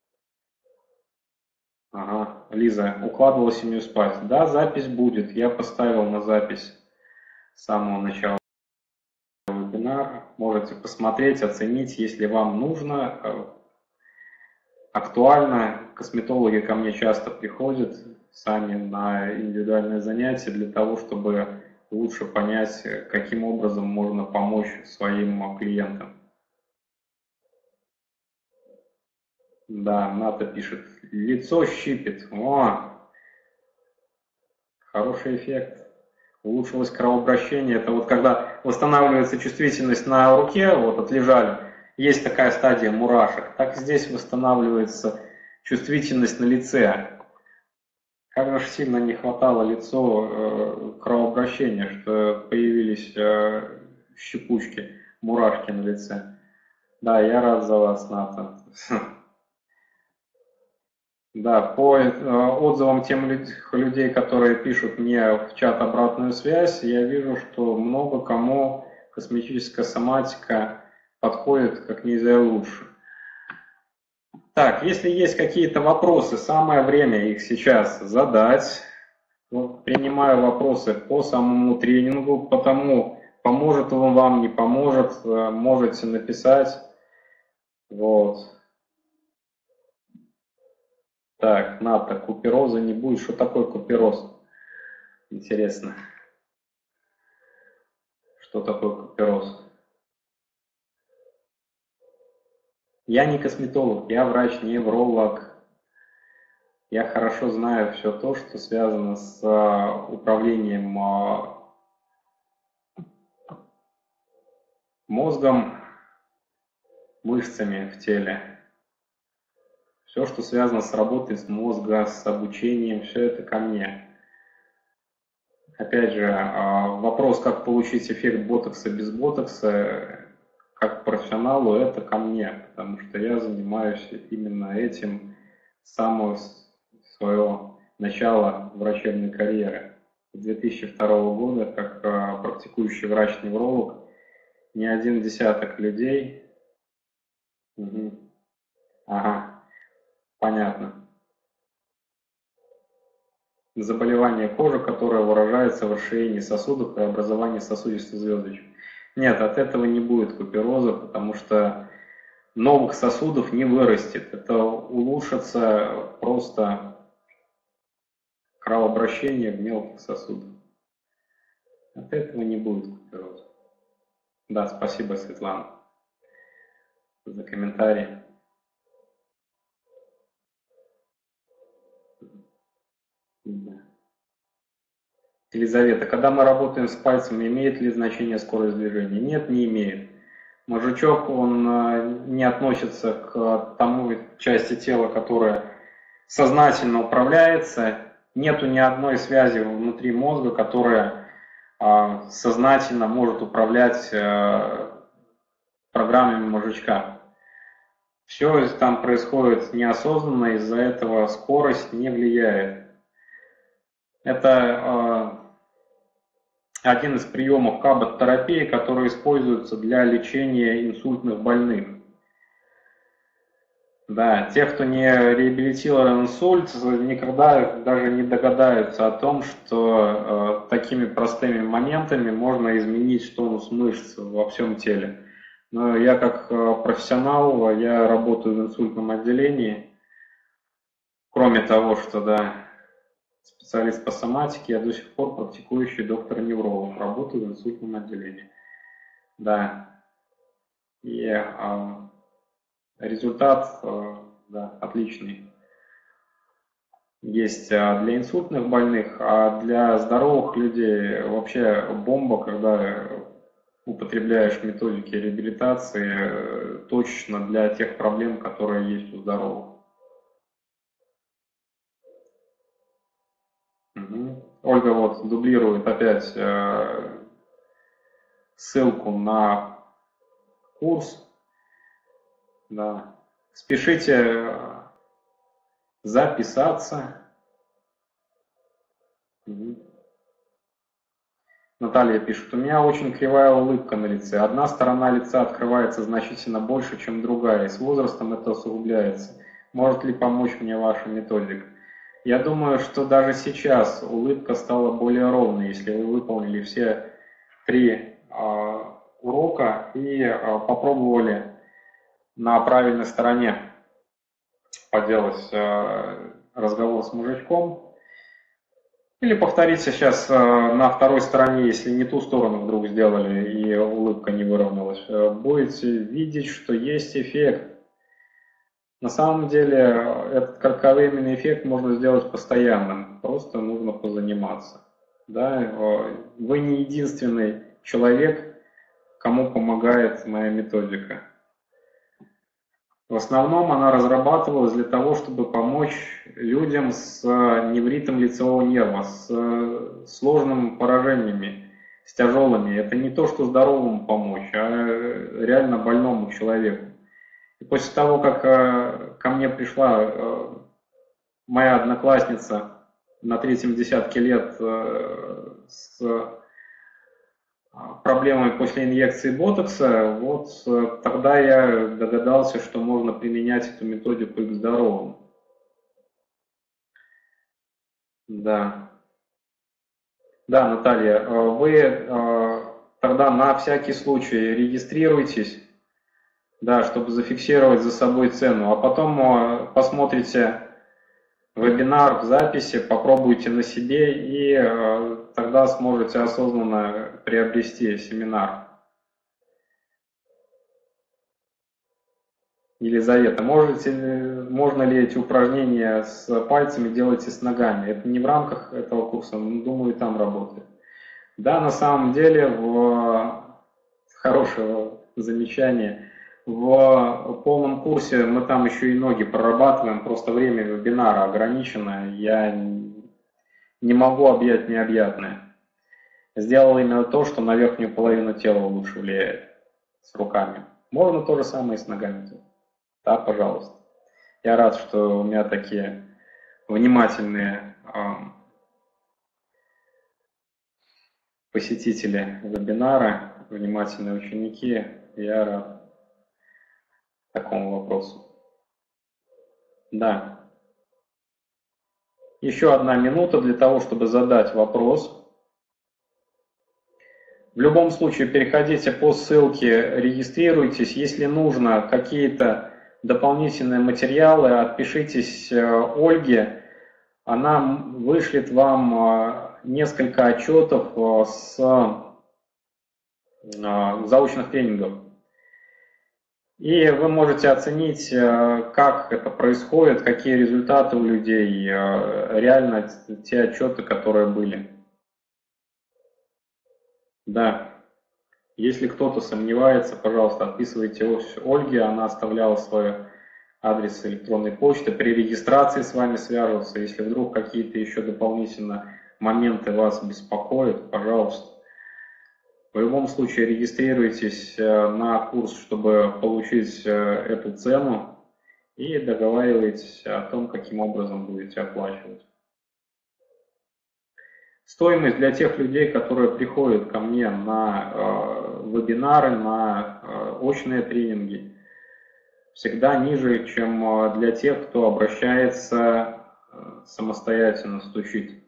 Ага, Лиза, укладывала семью спать. Да, запись будет. Я поставил на запись с самого начала вебинара. Можете посмотреть, оценить, если вам нужно. Актуально. Косметологи ко мне часто приходят сами на индивидуальные занятия для того, чтобы лучше понять, каким образом можно помочь своим клиентам. Да, Ната пишет, лицо щипет. О, хороший эффект. Улучшилось кровообращение. Это вот когда восстанавливается чувствительность на руке, вот отлежали, есть такая стадия мурашек. Так здесь восстанавливается чувствительность на лице. Как же сильно не хватало лицо кровообращения, что появились щепучки, мурашки на лице. Да, я рад за вас, Ната. Да, по отзывам тем людей, которые пишут мне в чат обратную связь, я вижу, что много кому косметическая соматика подходит как нельзя лучше. Так, если есть какие-то вопросы, самое время их сейчас задать. Вот, принимаю вопросы по самому тренингу, по тому, поможет он вам, не поможет, можете написать. Вот. Так, Ната, купероза не будет. Что такое купероз? Интересно. Что такое купероз? Я не косметолог, я врач-невролог. Я хорошо знаю все то, что связано с управлением мозгом, мышцами в теле. Все, что связано с работой с мозгом, с обучением, все это ко мне. Опять же, вопрос, как получить эффект ботокса без ботокса, как профессионалу, это ко мне, потому что я занимаюсь именно этим с самого свое начало врачебной карьеры. С 2002 года, как практикующий врач-невролог, не один десяток людей. Угу. Ага, понятно. Заболевание кожи, которое выражается в расширении сосудов и образовании сосудистых звездочек. Нет, от этого не будет купероза, потому что новых сосудов не вырастет. Это улучшится просто кровообращение в мелких сосудах. От этого не будет купероза. Да, спасибо, Светлана, за комментарий. Да. Елизавета, когда мы работаем с пальцами, имеет ли значение скорость движения? Нет, не имеет. Мозжечок, он не относится к тому части тела, которая сознательно управляется. Нету ни одной связи внутри мозга, которая сознательно может управлять программами мозжечка. Все там происходит неосознанно, из-за этого скорость не влияет. Это один из приемов каботерапии, который используется для лечения инсультных больных. Да, те, кто не реабилитирован инсульт, никогда даже не догадаются о том, что такими простыми моментами можно изменить тонус мышц во всем теле. Но я как профессионал, я работаю в инсультном отделении. Кроме того, что да, специалист по соматике, я до сих пор практикующий доктор-невролог, работаю в инсультном отделении. Да. И результат, да, отличный. Есть для инсультных больных, а для здоровых людей вообще бомба, когда употребляешь методики реабилитации точечно для тех проблем, которые есть у здоровых. Угу. Ольга вот дублирует опять ссылку на курс. Да. Спешите записаться. Угу. Наталья пишет, у меня очень кривая улыбка на лице. Одна сторона лица открывается значительно больше, чем другая, и с возрастом это усугубляется. Может ли помочь мне ваша методика? Я думаю, что даже сейчас улыбка стала более ровной, если вы выполнили все 3 урока и попробовали на правильной стороне поделать разговор с мужичком. Или повторите сейчас на второй стороне, если не ту сторону вдруг сделали и улыбка не выровнялась, будете видеть, что есть эффект. На самом деле этот кратковременный эффект можно сделать постоянным, просто нужно позаниматься. Да? Вы не единственный человек, кому помогает моя методика. В основном она разрабатывалась для того, чтобы помочь людям с невритом лицевого нерва, с сложными поражениями, с тяжелыми. Это не то, что здоровому помочь, а реально больному человеку. И после того, как ко мне пришла моя одноклассница на третьем десятке лет с проблемами после инъекции ботокса, вот тогда я догадался, что можно применять эту методику и к здоровым. Да. Да, Наталья, вы тогда на всякий случай регистрируйтесь, да, чтобы зафиксировать за собой цену, а потом посмотрите вебинар в записи, попробуйте на себе и тогда сможете осознанно приобрести семинар. Елизавета, можно ли эти упражнения с пальцами делать и с ногами? Это не в рамках этого курса, но думаю, и там работает. Да, на самом деле, хорошее замечание. В полном курсе мы там еще и ноги прорабатываем, просто время вебинара ограничено, я не могу объять необъятное. Сделал именно то, что на верхнюю половину тела лучше влияет с руками. Можно то же самое и с ногами делать. Да, пожалуйста. Я рад, что у меня такие внимательные посетители вебинара, внимательные ученики. Я рад такому вопросу. Да. Еще 1 минута для того, чтобы задать вопрос. В любом случае, переходите по ссылке, регистрируйтесь. Если нужно какие-то дополнительные материалы, отпишитесь Ольге. Она вышлет вам несколько отчетов с заочных тренингов. И вы можете оценить, как это происходит, какие результаты у людей, реально те отчеты, которые были. Да. Если кто-то сомневается, пожалуйста, отписывайте Ольге, она оставляла свой адрес электронной почты. При регистрации с вами свяжутся. Если вдруг какие-то еще дополнительно моменты вас беспокоят, пожалуйста. В любом случае регистрируйтесь на курс, чтобы получить эту цену и договаривайтесь о том, каким образом будете оплачивать. Стоимость для тех людей, которые приходят ко мне на вебинары, на очные тренинги, всегда ниже, чем для тех, кто обращается самостоятельно, стучит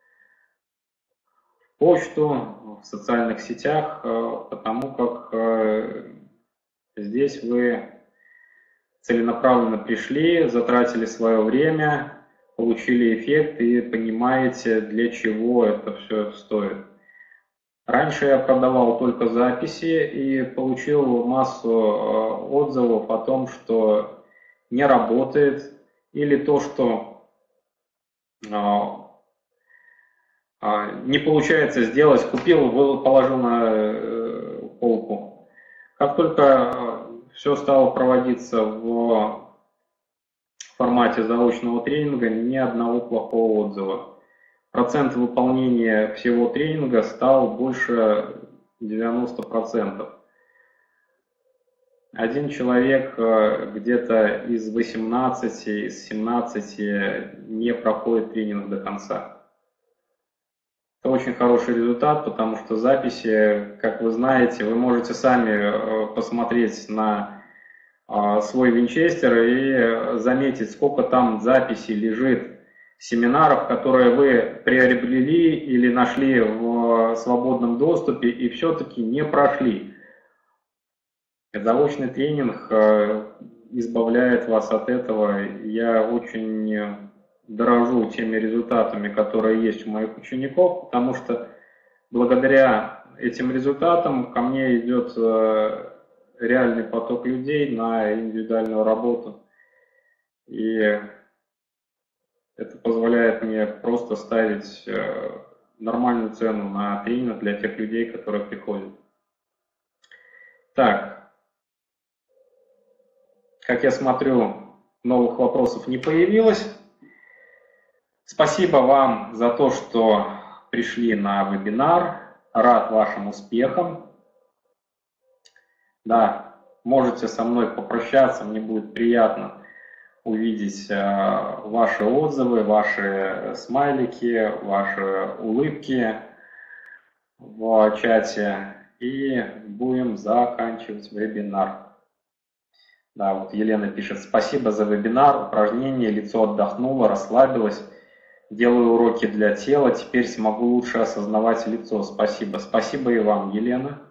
в почту, в социальных сетях, потому как здесь вы целенаправленно пришли, затратили свое время, получили эффект и понимаете, для чего это все стоит. Раньше я продавал только записи и получил массу отзывов о том, что не работает, или то, что не получается сделать, купил, положил на полку. Как только все стало проводиться в формате заочного тренинга, ни одного плохого отзыва. Процент выполнения всего тренинга стал больше 90%. Один человек где-то из 18, из 17 не проходит тренинг до конца. Это очень хороший результат, потому что записи, как вы знаете, вы можете сами посмотреть на свой винчестер и заметить, сколько там записей лежит, семинаров, которые вы приобрели или нашли в свободном доступе и все-таки не прошли. Заочный тренинг избавляет вас от этого. Я очень дорожу теми результатами, которые есть у моих учеников, потому что благодаря этим результатам ко мне идет реальный поток людей на индивидуальную работу. И это позволяет мне просто ставить нормальную цену на тренинг для тех людей, которые приходят. Так, как я смотрю, новых вопросов не появилось. Спасибо вам за то, что пришли на вебинар. Рад вашим успехам. Да, можете со мной попрощаться, мне будет приятно увидеть ваши отзывы, ваши смайлики, ваши улыбки в чате. И будем заканчивать вебинар. Да, вот Елена пишет: спасибо за вебинар, упражнение, лицо отдохнуло, расслабилось. Делаю уроки для тела, теперь смогу лучше осознавать лицо. Спасибо. Спасибо и вам, Елена.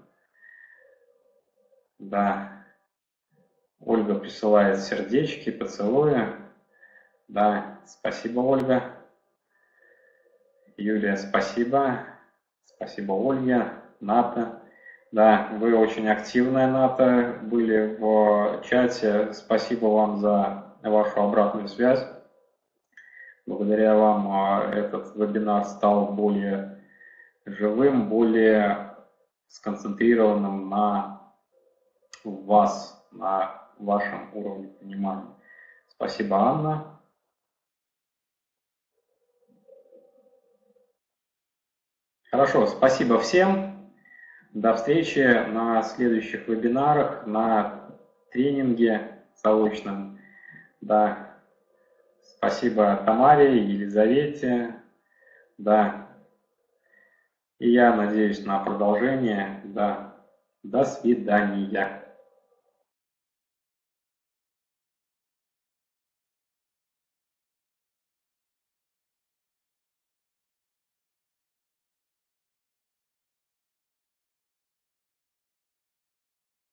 Да. Ольга присылает сердечки, поцелуи. Да, спасибо, Ольга. Юлия, спасибо. Спасибо, Ольге. Ната. Да, вы очень активная, Ната, были в чате. Спасибо вам за вашу обратную связь. Благодаря вам этот вебинар стал более живым, более сконцентрированным на вас, на вашем уровне понимания. Спасибо, Анна. Хорошо, спасибо всем. До встречи на следующих вебинарах, на тренинге заочном. Да. Спасибо Тамаре, Елизавете. Да. И я надеюсь на продолжение. Да. До свидания.